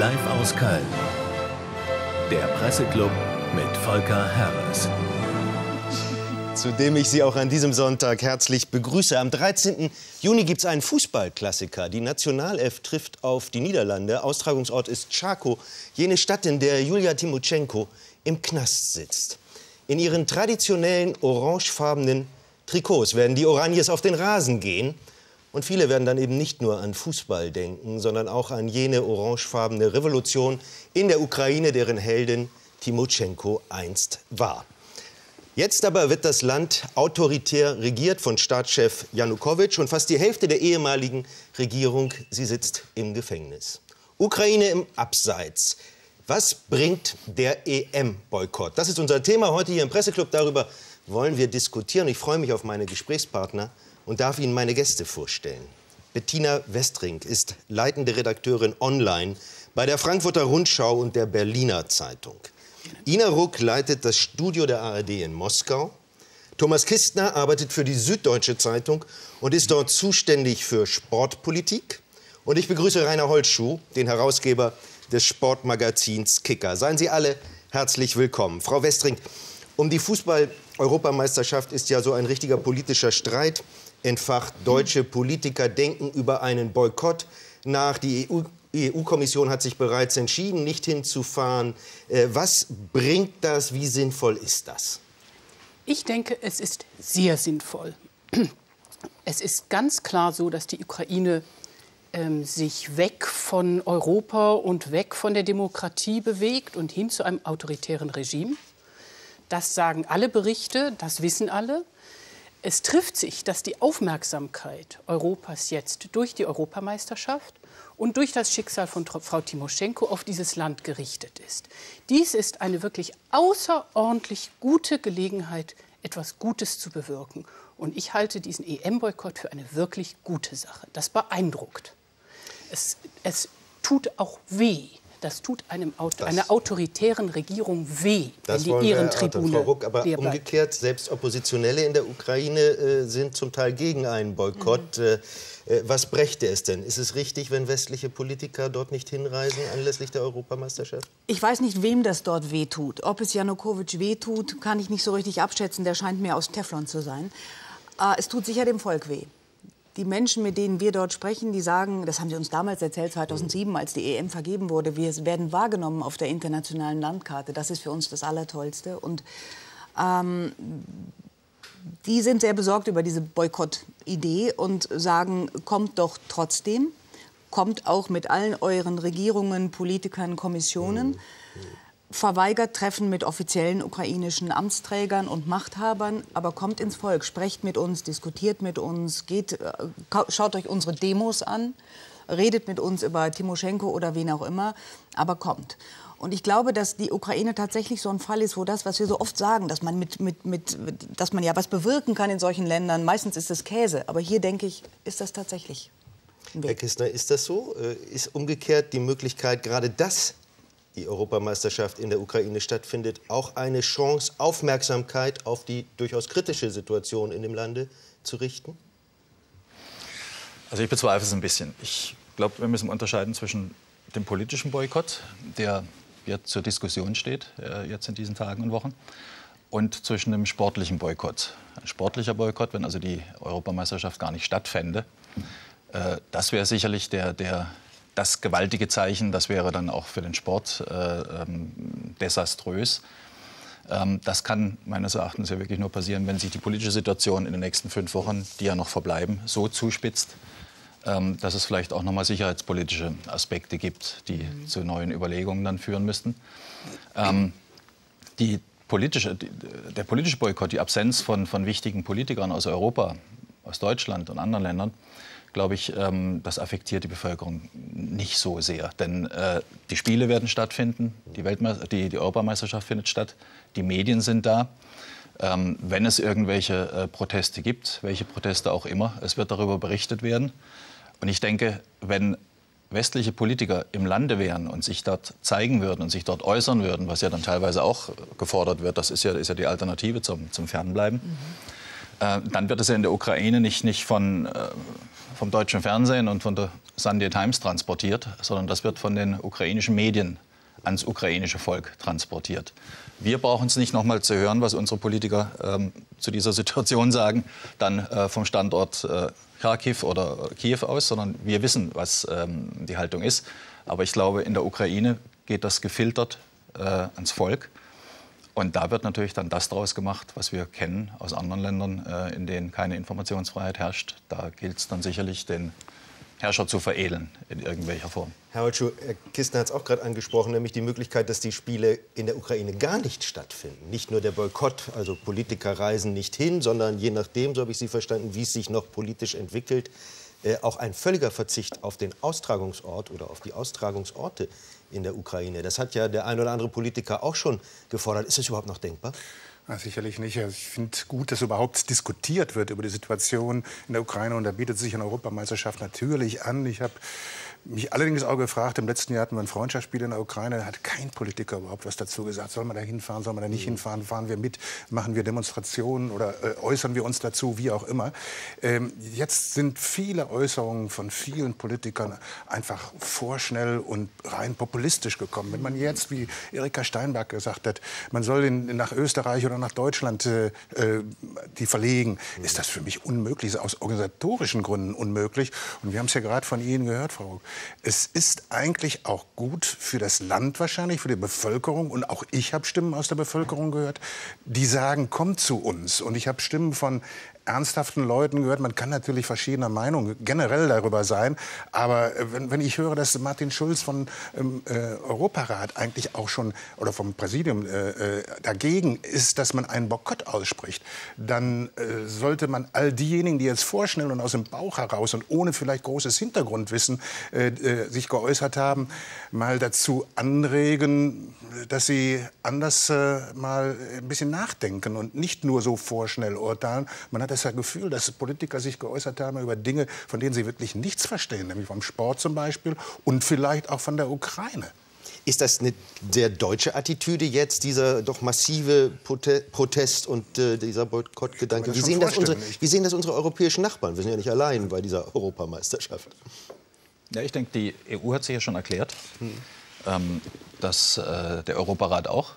Live aus Köln. Der Presseclub mit Volker Herres. Zu dem ich Sie auch an diesem Sonntag herzlich begrüße. Am 13. Juni gibt es einen Fußballklassiker. Die Nationalelf trifft auf die Niederlande. Austragungsort ist Charkow, jene Stadt, in der Julia Timoschenko im Knast sitzt. In ihren traditionellen orangefarbenen Trikots werden die Oranjes auf den Rasen gehen. Und viele werden dann eben nicht nur an Fußball denken, sondern auch an jene orangefarbene Revolution in der Ukraine, deren Heldin Timoschenko einst war. Jetzt aber wird das Land autoritär regiert von Staatschef Janukowitsch und fast die Hälfte der ehemaligen Regierung, sie sitzt im Gefängnis. Ukraine im Abseits. Was bringt der EM-Boykott? Das ist unser Thema heute hier im Presseclub. Darüber wollen wir diskutieren. Ich freue mich auf meine Gesprächspartner und darf Ihnen meine Gäste vorstellen. Bettina Westring ist leitende Redakteurin online bei der Frankfurter Rundschau und der Berliner Zeitung. Ina Ruck leitet das Studio der ARD in Moskau. Thomas Kistner arbeitet für die Süddeutsche Zeitung und ist dort zuständig für Sportpolitik. Und ich begrüße Rainer Holzschuh, den Herausgeber des Sportmagazins Kicker. Seien Sie alle herzlich willkommen. Frau Westring, um die Fußball-Europameisterschaft ist ja so ein richtiger politischer Streit entfacht. Deutsche Politiker denken über einen Boykott nach. Die EU-Kommission hat sich bereits entschieden, nicht hinzufahren. Was bringt das? Wie sinnvoll ist das? Ich denke, es ist sehr sinnvoll. Es ist ganz klar so, dass die Ukraine sich weg von Europa und weg von der Demokratie bewegt und hin zu einem autoritären Regime. Das sagen alle Berichte, das wissen alle. Es trifft sich, dass die Aufmerksamkeit Europas jetzt durch die Europameisterschaft und durch das Schicksal von Frau Timoschenko auf dieses Land gerichtet ist. Dies ist eine wirklich außerordentlich gute Gelegenheit, etwas Gutes zu bewirken. Und ich halte diesen EM-Boykott für eine wirklich gute Sache. Das beeindruckt. Es tut auch weh. Das tut einer autoritären Regierung weh, wenn die ihren Tribune Frau Ruck, aber leer bleibt. Umgekehrt, selbst Oppositionelle in der Ukraine sind zum Teil gegen einen Boykott. Was brächte es denn? Ist es richtig, wenn westliche Politiker dort nicht hinreisen anlässlich der Europameisterschaft? Ich weiß nicht, wem das dort wehtut. Ob es Janukowitsch wehtut, kann ich nicht so richtig abschätzen. Der scheint mir aus Teflon zu sein. Es tut sicher dem Volk weh. Die Menschen, mit denen wir dort sprechen, die sagen, das haben sie uns damals erzählt, 2007, als die EM vergeben wurde, wir werden wahrgenommen auf der internationalen Landkarte. Das ist für uns das Allertollste. Und die sind sehr besorgt über diese Boykott-Idee und sagen, kommt doch trotzdem, kommt auch mit allen euren Regierungen, Politikern, Kommissionen, verweigert Treffen mit offiziellen ukrainischen Amtsträgern und Machthabern, aber kommt ins Volk, sprecht mit uns, diskutiert mit uns, schaut euch unsere Demos an, redet mit uns über Timoschenko oder wen auch immer, aber kommt. Und ich glaube, dass die Ukraine tatsächlich so ein Fall ist, wo das, was wir so oft sagen, dass man dass man ja was bewirken kann in solchen Ländern, meistens ist es Käse, aber hier, denke ich, ist das tatsächlich ein Weg. Herr Kistner, ist das so? Ist umgekehrt die Möglichkeit, gerade dass die Europameisterschaft in der Ukraine stattfindet, auch eine Chance, Aufmerksamkeit auf die durchaus kritische Situation in dem Lande zu richten? Also ich bezweifle es ein bisschen. Ich glaube, wir müssen unterscheiden zwischen dem politischen Boykott, der jetzt zur Diskussion steht, jetzt in diesen Tagen und Wochen, und zwischen dem sportlichen Boykott. Ein sportlicher Boykott, wenn also die Europameisterschaft gar nicht stattfände, das wäre sicherlich das gewaltige Zeichen, das wäre dann auch für den Sport desaströs. Das kann meines Erachtens ja wirklich nur passieren, wenn sich die politische Situation in den nächsten 5 Wochen, die ja noch verbleiben, so zuspitzt, dass es vielleicht auch nochmal sicherheitspolitische Aspekte gibt, die zu neuen Überlegungen dann führen müssten. Der politische Boykott, die Absenz von wichtigen Politikern aus Europa, aus Deutschland und anderen Ländern, glaube ich, das affektiert die Bevölkerung nicht so sehr. Denn die Spiele werden stattfinden, die Europameisterschaft findet statt, die Medien sind da. Wenn es irgendwelche Proteste gibt, welche Proteste auch immer, es wird darüber berichtet werden. Und ich denke, wenn westliche Politiker im Lande wären und sich dort zeigen würden und sich dort äußern würden, was ja dann teilweise auch gefordert wird, das ist ja die Alternative zum Fernbleiben, dann wird es ja in der Ukraine nicht von vom deutschen Fernsehen und von der Sunday Times transportiert, sondern das wird von den ukrainischen Medien ans ukrainische Volk transportiert. Wir brauchen es nicht noch mal zu hören, was unsere Politiker zu dieser Situation sagen, dann vom Standort Kharkiv oder Kiew aus, sondern wir wissen, was die Haltung ist. Aber ich glaube, in der Ukraine geht das gefiltert ans Volk. Und da wird natürlich dann das draus gemacht, was wir kennen aus anderen Ländern, in denen keine Informationsfreiheit herrscht. Da gilt es dann sicherlich, den Herrscher zu veredeln in irgendwelcher Form. Herr Holtschuh, Herr Kistner hat es auch gerade angesprochen, nämlich die Möglichkeit, dass die Spiele in der Ukraine gar nicht stattfinden. Nicht nur der Boykott, also Politiker reisen nicht hin, sondern je nachdem, so habe ich Sie verstanden, wie es sich noch politisch entwickelt, auch ein völliger Verzicht auf den Austragungsort oder auf die Austragungsorte in der Ukraine. Das hat ja der ein oder andere Politiker auch schon gefordert. Ist das überhaupt noch denkbar? Ja, sicherlich nicht. Also ich finde gut, dass überhaupt diskutiert wird über die Situation in der Ukraine. Und da bietet sich eine Europameisterschaft natürlich an. Ich habe mich allerdings auch gefragt, im letzten Jahr hatten wir ein Freundschaftsspiel in der Ukraine, da hat kein Politiker überhaupt was dazu gesagt. Soll man da hinfahren, soll man da nicht hinfahren, fahren wir mit, machen wir Demonstrationen oder äußern wir uns dazu, wie auch immer. Jetzt sind viele Äußerungen von vielen Politikern einfach vorschnell und rein populistisch gekommen. Wenn man jetzt, wie Erika Steinberg gesagt hat, man soll nach Österreich oder nach Deutschland die verlegen, ist das für mich unmöglich, aus organisatorischen Gründen unmöglich. Und wir haben es ja gerade von Ihnen gehört, Frau Ruck. Es ist eigentlich auch gut für das Land wahrscheinlich, für die Bevölkerung. Und auch ich habe Stimmen aus der Bevölkerung gehört, die sagen, kommt zu uns. Und ich habe Stimmen von ernsthaften Leuten gehört. Man kann natürlich verschiedener Meinung generell darüber sein. Aber wenn ich höre, dass Martin Schulz vom Europarat eigentlich auch schon oder vom Präsidium dagegen ist, dass man einen Boykott ausspricht, dann sollte man all diejenigen, die jetzt vorschnell und aus dem Bauch heraus und ohne vielleicht großes Hintergrundwissen sich geäußert haben, mal dazu anregen, dass sie anders mal ein bisschen nachdenken und nicht nur so vorschnell urteilen. Man hat das Gefühl, dass Politiker sich geäußert haben über Dinge, von denen sie wirklich nichts verstehen, nämlich vom Sport zum Beispiel und vielleicht auch von der Ukraine. Ist das eine sehr deutsche Attitüde jetzt, dieser doch massive Protest und dieser Boykottgedanke? Wie sehen das unsere europäischen Nachbarn? Wir sind ja nicht allein bei dieser Europameisterschaft. Ja, ich denke, die EU hat sich ja schon erklärt, dass der Europarat auch,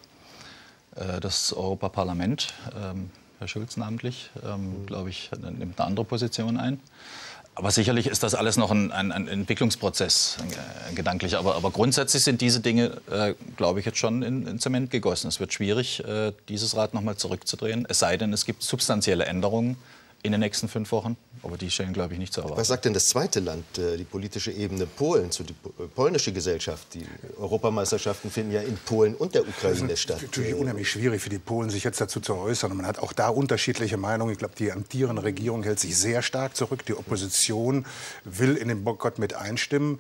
das Europaparlament, Herr Schulz namentlich, glaube ich, nimmt eine andere Position ein. Aber sicherlich ist das alles noch ein Entwicklungsprozess, ein gedanklicher. Aber grundsätzlich sind diese Dinge, glaube ich, jetzt schon in Zement gegossen. Es wird schwierig, dieses Rad noch mal zurückzudrehen. Es sei denn, es gibt substanzielle Änderungen in den nächsten 5 Wochen. Aber die stellen, glaube ich, nicht zu erwarten. Was sagt denn das zweite Land, die politische Ebene Polen, zu die polnische Gesellschaft? Die Europameisterschaften finden ja in Polen und der Ukraine statt. Es ist natürlich unheimlich schwierig für die Polen, sich jetzt dazu zu äußern. Und man hat auch da unterschiedliche Meinungen. Ich glaube, die amtierende Regierung hält sich sehr stark zurück. Die Opposition will in den Boykott mit einstimmen.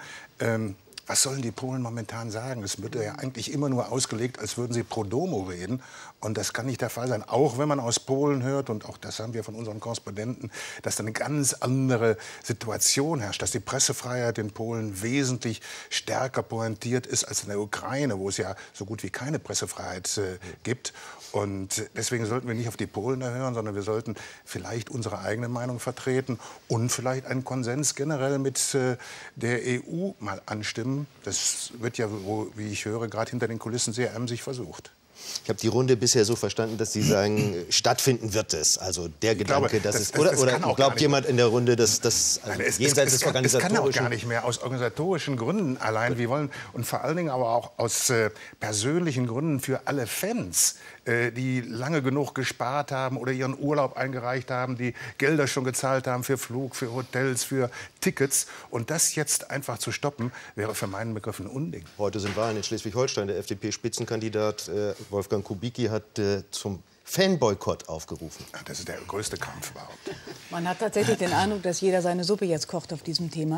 Was sollen die Polen momentan sagen? Es wird ja eigentlich immer nur ausgelegt, als würden sie pro domo reden. Und das kann nicht der Fall sein. Auch wenn man aus Polen hört, und auch das haben wir von unseren Korrespondenten, dass da eine ganz andere Situation herrscht. Dass die Pressefreiheit in Polen wesentlich stärker pointiert ist als in der Ukraine, wo es ja so gut wie keine Pressefreiheit gibt. Und deswegen sollten wir nicht auf die Polen hören, sondern wir sollten vielleicht unsere eigene Meinung vertreten und vielleicht einen Konsens generell mit der EU mal anstimmen. Das wird ja, wie ich höre, gerade hinter den Kulissen sehr emsig versucht. Ich habe die Runde bisher so verstanden, dass Sie sagen, stattfinden wird es. Also der Gedanke, dass es... Oder glaubt jemand in der Runde, dass das jenseits des Organisatorischen... Es kann auch gar nicht mehr aus organisatorischen Gründen allein. Wir wollen, und vor allen Dingen aber auch aus persönlichen Gründen für alle Fans, die lange genug gespart haben oder ihren Urlaub eingereicht haben, die Gelder schon gezahlt haben für Flug, für Hotels, für Tickets. Und das jetzt einfach zu stoppen, wäre für meinen Begriff ein Unding. Heute sind Wahlen in Schleswig-Holstein. Der FDP-Spitzenkandidat Wolfgang Kubicki hat zum Fanboykott aufgerufen. Das ist der größte Kampf überhaupt. Man hat tatsächlich den Eindruck, dass jeder seine Suppe jetzt kocht auf diesem Thema.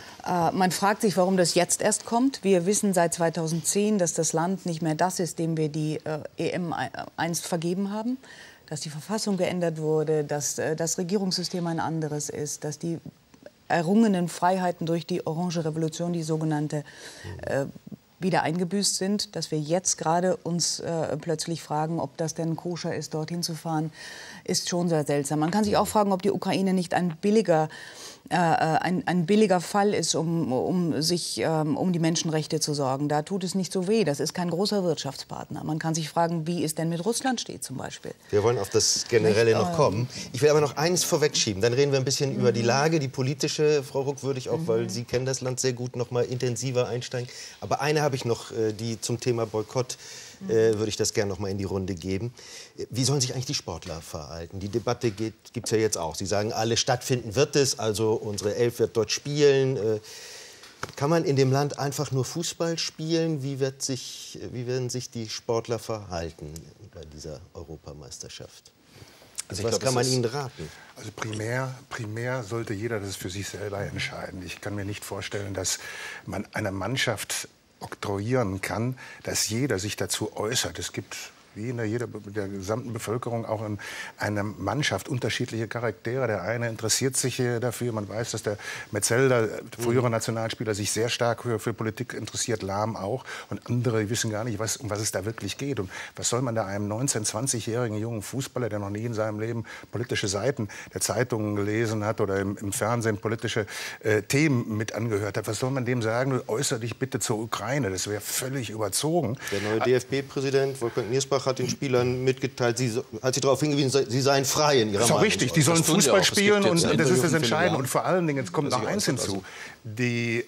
Man fragt sich, warum das jetzt erst kommt. Wir wissen seit 2010, dass das Land nicht mehr das ist, dem wir die EM einst vergeben haben. Dass die Verfassung geändert wurde, dass das Regierungssystem ein anderes ist, dass die errungenen Freiheiten durch die Orange Revolution, die sogenannte, wieder eingebüßt sind, dass wir jetzt gerade uns plötzlich fragen, ob das denn koscher ist, dorthin zu fahren, ist schon sehr seltsam. Man kann sich auch fragen, ob die Ukraine nicht ein billiger ein billiger Fall ist, um die Menschenrechte zu sorgen. Da tut es nicht so weh. Das ist kein großer Wirtschaftspartner. Man kann sich fragen, wie es denn mit Russland steht zum Beispiel. Wir wollen auf das Generelle noch kommen. Ich will aber noch eines vorwegschieben. Dann reden wir ein bisschen über die Lage, die politische. Frau Ruck, würde ich auch, weil Sie kennen das Land sehr gut, noch mal intensiver einsteigen. Aber eine habe ich noch, die zum Thema Boykott, würde ich das gerne noch mal in die Runde geben. Wie sollen sich eigentlich die Sportler verhalten? Die Debatte gibt es ja jetzt auch. Sie sagen, alle stattfinden wird es, also unsere Elf wird dort spielen. Kann man in dem Land einfach nur Fußball spielen? Wie werden sich die Sportler verhalten bei dieser Europameisterschaft? Also was kann man ihnen raten? Also primär sollte jeder das für sich selber entscheiden. Ich kann mir nicht vorstellen, dass man einer Mannschaft oktroyieren kann, dass jeder sich dazu äußert. Es gibt wie in der gesamten Bevölkerung auch in einer Mannschaft unterschiedliche Charaktere. Der eine interessiert sich dafür. Man weiß, dass der Metzelder, frühere Nationalspieler, sich sehr stark für Politik interessiert, Lahm auch. Und andere wissen gar nicht, um was es da wirklich geht. Und was soll man da einem 19-, 20-jährigen jungen Fußballer, der noch nie in seinem Leben politische Seiten der Zeitungen gelesen hat oder im Fernsehen politische Themen mit angehört hat, was soll man dem sagen? Äußere dich bitte zur Ukraine. Das wäre völlig überzogen. Der neue DFB-Präsident Wolfgang Niersbach hat den Spielern mitgeteilt, hat sie darauf hingewiesen, sie seien frei in ihrer Meinung. Das ist auch richtig, die sollen Fußball spielen und das ist das Entscheidende. Und vor allen Dingen, jetzt kommt noch eins hinzu, die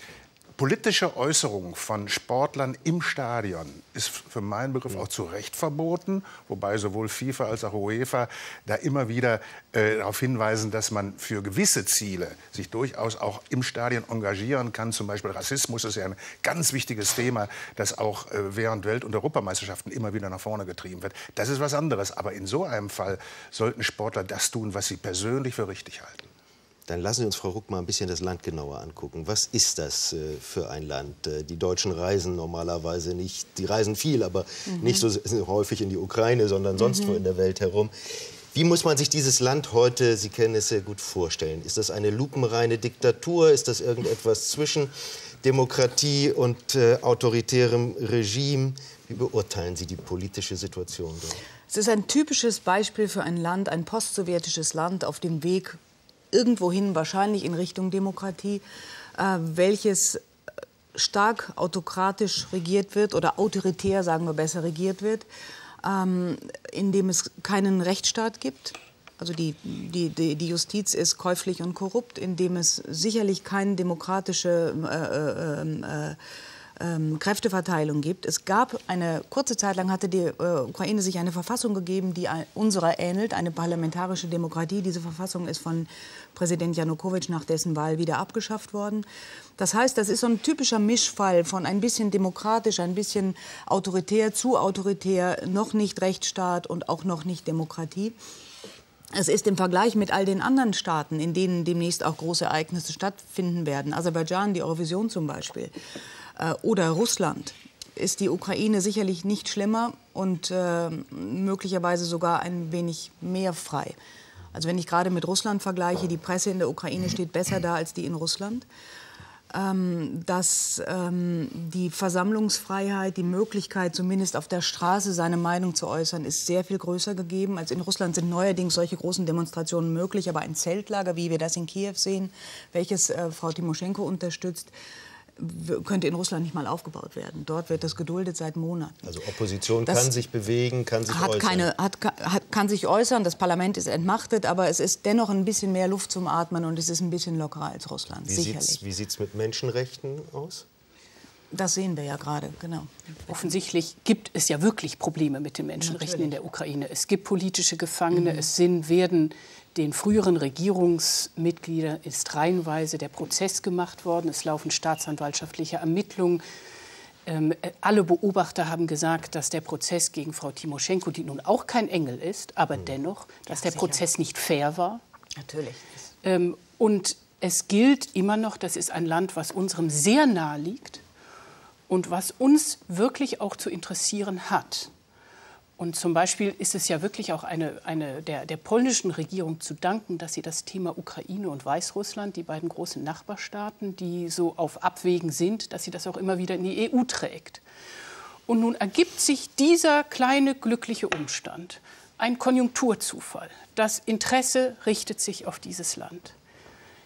politische Äußerung von Sportlern im Stadion ist für meinen Begriff auch zu Recht verboten, wobei sowohl FIFA als auch UEFA da immer wieder darauf hinweisen, dass man für gewisse Ziele sich durchaus auch im Stadion engagieren kann. Zum Beispiel Rassismus ist ja ein ganz wichtiges Thema, das auch während Welt- und Europameisterschaften immer wieder nach vorne getrieben wird. Das ist was anderes, aber in so einem Fall sollten Sportler das tun, was sie persönlich für richtig halten. Dann lassen Sie uns, Frau Ruck, mal ein bisschen das Land genauer angucken. Was ist das für ein Land? Die Deutschen reisen normalerweise nicht, die reisen viel, aber nicht so häufig in die Ukraine, sondern sonst wo in der Welt herum. Wie muss man sich dieses Land heute, Sie kennen es sehr gut, vorstellen? Ist das eine lupenreine Diktatur? Ist das irgendetwas zwischen Demokratie und autoritärem Regime? Wie beurteilen Sie die politische Situation dort? Es ist ein typisches Beispiel für ein Land, ein postsowjetisches Land auf dem Weg irgendwohin, wahrscheinlich in Richtung Demokratie, welches stark autokratisch regiert wird oder autoritär, sagen wir besser, regiert wird, in dem es keinen Rechtsstaat gibt. Also die Justiz ist käuflich und korrupt, in dem es sicherlich keine demokratische Kräfteverteilung gibt. Es gab eine kurze Zeit lang, hatte die Ukraine sich eine Verfassung gegeben, die unserer ähnelt, eine parlamentarische Demokratie. Diese Verfassung ist von Präsident Janukowitsch nach dessen Wahl wieder abgeschafft worden. Das heißt, das ist so ein typischer Mischfall von ein bisschen demokratisch, ein bisschen autoritär, zu autoritär, noch nicht Rechtsstaat und auch noch nicht Demokratie. Es ist im Vergleich mit all den anderen Staaten, in denen demnächst auch große Ereignisse stattfinden werden, Aserbaidschan, die Eurovision zum Beispiel, oder Russland, ist die Ukraine sicherlich nicht schlimmer und möglicherweise sogar ein wenig mehr frei. Also wenn ich gerade mit Russland vergleiche, die Presse in der Ukraine steht besser da als die in Russland. Dass die Versammlungsfreiheit, die Möglichkeit, zumindest auf der Straße seine Meinung zu äußern, ist sehr viel größer gegeben. Als in Russland sind neuerdings solche großen Demonstrationen möglich, aber ein Zeltlager, wie wir das in Kiew sehen, welches Frau Timoschenko unterstützt, könnte in Russland nicht mal aufgebaut werden. Dort wird das geduldet seit Monaten. Also Opposition kann sich bewegen, kann sich äußern. Kann sich äußern, das Parlament ist entmachtet, aber es ist dennoch ein bisschen mehr Luft zum Atmen und es ist ein bisschen lockerer als Russland, sicherlich. Wie sieht es mit Menschenrechten aus? Das sehen wir ja gerade, genau. Offensichtlich gibt es ja wirklich Probleme mit den Menschenrechten in der Ukraine. Es gibt politische Gefangene, werden den früheren Regierungsmitgliedern ist reihenweise der Prozess gemacht worden. Es laufen staatsanwaltschaftliche Ermittlungen. Alle Beobachter haben gesagt, dass der Prozess gegen Frau Timoschenko, die nun auch kein Engel ist, aber dennoch, dass der Prozess nicht fair war. Natürlich. Und es gilt immer noch, das ist ein Land, was unserem sehr nahe liegt und was uns wirklich auch zu interessieren hat. Und zum Beispiel ist es ja wirklich auch der polnischen Regierung zu danken, dass sie das Thema Ukraine und Weißrussland, die beiden großen Nachbarstaaten, die so auf Abwägen sind, dass sie das auch immer wieder in die EU trägt. Und nun ergibt sich dieser kleine glückliche Umstand, ein Konjunkturzufall. Das Interesse richtet sich auf dieses Land.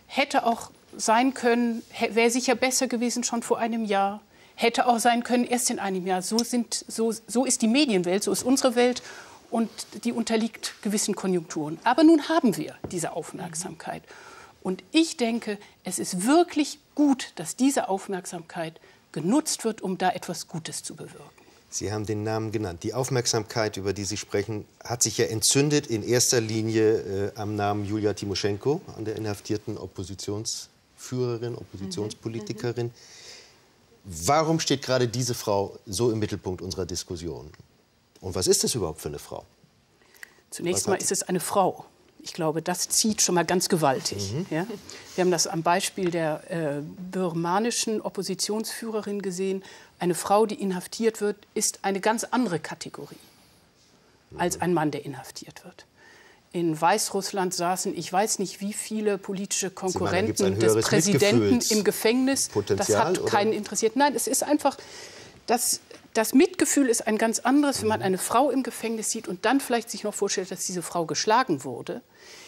hätte auch sein können, wäre sicher besser gewesen schon vor einem Jahr, hätte auch sein können erst in einem Jahr. So ist die Medienwelt, so ist unsere Welt und die unterliegt gewissen Konjunkturen. Aber nun haben wir diese Aufmerksamkeit. Und ich denke, es ist wirklich gut, dass diese Aufmerksamkeit genutzt wird, um da etwas Gutes zu bewirken. Sie haben den Namen genannt. Die Aufmerksamkeit, über die Sie sprechen, hat sich ja entzündet in erster Linie am Namen Julia Timoschenko, an der inhaftierten Oppositionsführerin, Oppositionspolitikerin. Warum steht gerade diese Frau so im Mittelpunkt unserer Diskussion? Und was ist das überhaupt für eine Frau? Zunächst mal ist es eine Frau. Ich glaube, das zieht schon mal ganz gewaltig. Ja? Wir haben das am Beispiel der birmanischen Oppositionsführerin gesehen. Eine Frau, die inhaftiert wird, ist eine ganz andere Kategorie als ein Mann, der inhaftiert wird. In Weißrussland saßen, ich weiß nicht, wie viele politische Konkurrenten des Präsidenten im Gefängnis. Das hat keinen interessiert. Nein, es ist einfach, das Mitgefühl ist ein ganz anderes, wenn man eine Frau im Gefängnis sieht und dann vielleicht sich noch vorstellt, dass diese Frau geschlagen wurde.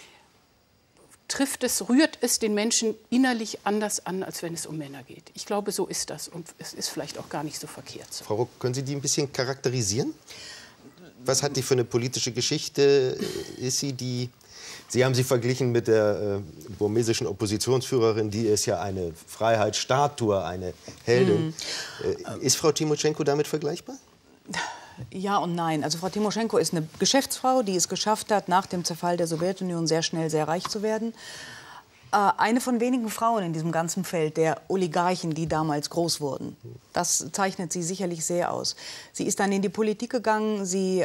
Rührt es den Menschen innerlich anders an, als wenn es um Männer geht. Ich glaube, so ist das. Und es ist vielleicht auch gar nicht so verkehrt. So. Frau Ruck, können Sie die ein bisschen charakterisieren? Was hat die für eine politische Geschichte? Ist sie Sie haben sie verglichen mit der burmesischen Oppositionsführerin, die ist ja eine Freiheitsstatue, eine Heldin. Ist Frau Timoschenko damit vergleichbar? Ja und nein. Also Frau Timoschenko ist eine Geschäftsfrau, die es geschafft hat, nach dem Zerfall der Sowjetunion sehr schnell sehr reich zu werden. Eine von wenigen Frauen in diesem ganzen Feld der Oligarchen, die damals groß wurden. Das zeichnet sie sicherlich sehr aus. Sie ist dann in die Politik gegangen. Sie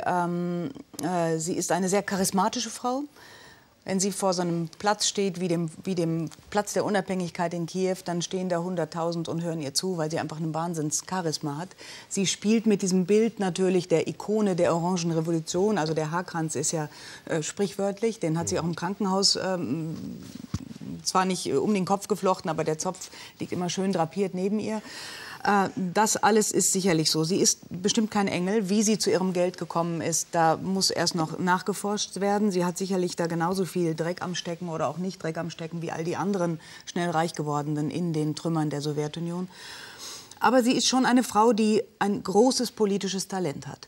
ist eine sehr charismatische Frau. Wenn sie vor so einem Platz steht, wie dem Platz der Unabhängigkeit in Kiew, dann stehen da 100.000 und hören ihr zu, weil sie einfach ein Wahnsinns-Charisma hat. Sie spielt mit diesem Bild natürlich der Ikone der Orangen Revolution. Also der Haarkranz ist ja sprichwörtlich. Den hat sie auch im Krankenhaus zwar nicht um den Kopf geflochten, aber der Zopf liegt immer schön drapiert neben ihr. Das alles ist sicherlich so. Sie ist bestimmt kein Engel. Wie sie zu ihrem Geld gekommen ist, da muss erst noch nachgeforscht werden. Sie hat sicherlich da genauso viel Dreck am Stecken oder auch nicht Dreck am Stecken wie all die anderen schnell reich gewordenen in den Trümmern der Sowjetunion. Aber sie ist schon eine Frau, die ein großes politisches Talent hat.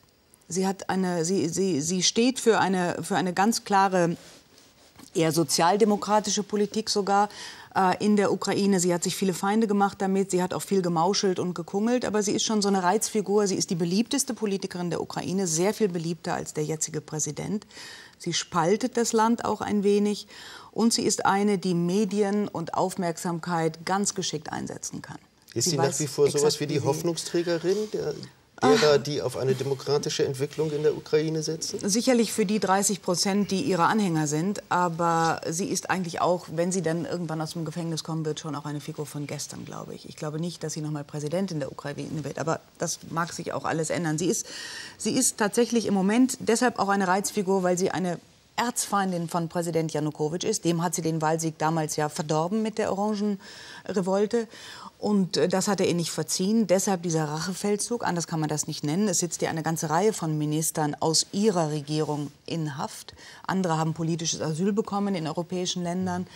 Sie steht für eine ganz klare, eher sozialdemokratische Politik sogar in der Ukraine. Sie hat sich viele Feinde gemacht damit, sie hat auch viel gemauschelt und gekungelt, aber sie ist schon so eine Reizfigur. Sie ist die beliebteste Politikerin der Ukraine, sehr viel beliebter als der jetzige Präsident. Sie spaltet das Land auch ein wenig und sie ist eine, die Medien und Aufmerksamkeit ganz geschickt einsetzen kann. Ist sie nach wie vor sowas wie die Hoffnungsträgerin derer, die auf eine demokratische Entwicklung in der Ukraine setzen? Sicherlich für die 30%, die ihre Anhänger sind. Aber sie ist eigentlich auch, wenn sie dann irgendwann aus dem Gefängnis kommen wird, schon auch eine Figur von gestern, glaube ich. Ich glaube nicht, dass sie noch mal Präsidentin der Ukraine wird. Aber das mag sich auch alles ändern. Sie ist tatsächlich im Moment deshalb auch eine Reizfigur, weil sie eine Erzfeindin von Präsident Janukowitsch ist. Dem hat sie den Wahlsieg damals ja verdorben mit der Orangenrevolte. Und das hat er ihr nicht verziehen. Deshalb dieser Rachefeldzug, anders kann man das nicht nennen. Es sitzt ja eine ganze Reihe von Ministern aus ihrer Regierung in Haft. Andere haben politisches Asyl bekommen in europäischen Ländern.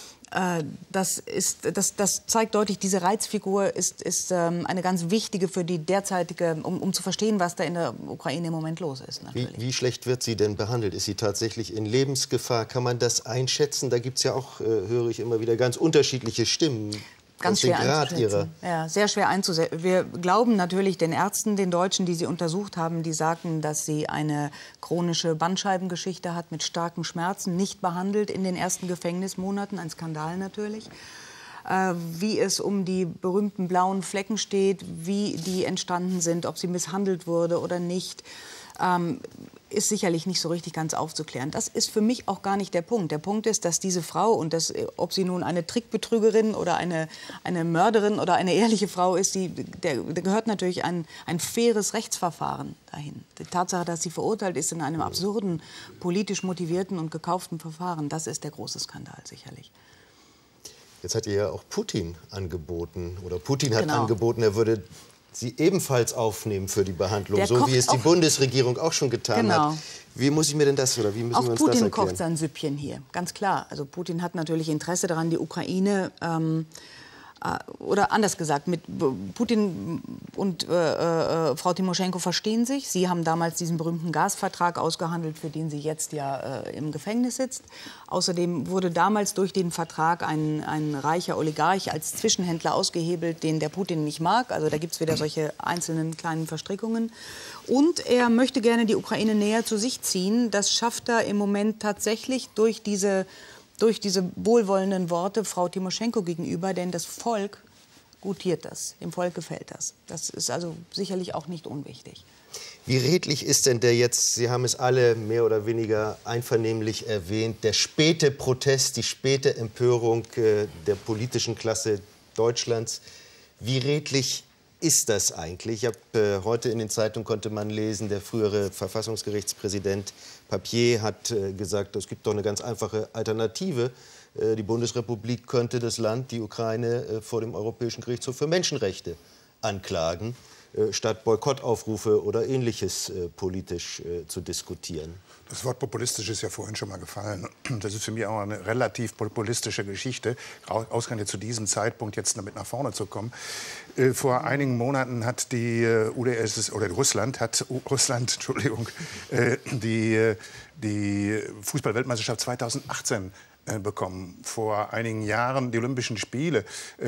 Das zeigt deutlich, diese Reizfigur ist eine ganz wichtige für die derzeitige, um zu verstehen, was da in der Ukraine im Moment los ist. Wie schlecht wird sie denn behandelt? Ist sie tatsächlich in Lebensgefahr? Kann man das einschätzen? Da gibt es ja auch, höre ich immer wieder, ganz unterschiedliche Stimmen. Ganz schwer einzuschätzen. Ja, sehr schwer einzusetzen. Wir glauben natürlich den Ärzten, den Deutschen, die sie untersucht haben, die sagten, dass sie eine chronische Bandscheibengeschichte hat mit starken Schmerzen, nicht behandelt in den ersten Gefängnismonaten, ein Skandal natürlich. Wie es um die berühmten blauen Flecken steht, wie die entstanden sind, ob sie misshandelt wurde oder nicht, ist sicherlich nicht so richtig ganz aufzuklären. Das ist für mich auch gar nicht der Punkt. Der Punkt ist, dass diese Frau, und ob sie nun eine Trickbetrügerin oder eine Mörderin oder eine ehrliche Frau ist, da gehört natürlich ein faires Rechtsverfahren dahin. Die Tatsache, dass sie verurteilt ist in einem absurden, politisch motivierten und gekauften Verfahren, das ist der große Skandal sicherlich. Jetzt hat ihr ja auch Putin angeboten, oder Putin hat angeboten, er würde Sie ebenfalls aufnehmen für die Behandlung, Der so kocht wie es die auch- Bundesregierung auch schon getan Genau. hat. Wie muss ich mir denn das, oder wie müssen Auch wir uns Putin das kocht erklären? sein Süppchen hier, ganz klar. Also Putin hat natürlich Interesse daran, die Ukraine, oder anders gesagt, mit Putin und Frau Timoschenko verstehen sich. Sie haben damals diesen berühmten Gasvertrag ausgehandelt, für den sie jetzt ja im Gefängnis sitzt. Außerdem wurde damals durch den Vertrag ein reicher Oligarch als Zwischenhändler ausgehebelt, den der Putin nicht mag. Also da gibt es wieder solche einzelnen kleinen Verstrickungen. Und er möchte gerne die Ukraine näher zu sich ziehen. Das schafft er im Moment tatsächlich durch diese wohlwollenden Worte Frau Timoschenko gegenüber, denn das Volk gutiert das, dem Volk gefällt das. Das ist also sicherlich auch nicht unwichtig. Wie redlich ist denn der jetzt, Sie haben es alle mehr oder weniger einvernehmlich erwähnt, der späte Protest, die späte Empörung der politischen Klasse Deutschlands? Wie redlich ist das eigentlich? Heute in den Zeitungen konnte man lesen, der frühere Verfassungsgerichtspräsident Papier hat gesagt, es gibt doch eine ganz einfache Alternative. Die Bundesrepublik könnte das Land, die Ukraine, vor dem Europäischen Gerichtshof für Menschenrechte anklagen, statt Boykottaufrufe oder Ähnliches politisch zu diskutieren. Das Wort populistisch ist ja vorhin schon mal gefallen. Das ist für mich auch eine relativ populistische Geschichte, ausgerechnet zu diesem Zeitpunkt jetzt damit nach vorne zu kommen. Vor einigen Monaten hat die Russland, die Fußball-Weltmeisterschaft 2018 bekommen. Vor einigen Jahren die Olympischen Spiele,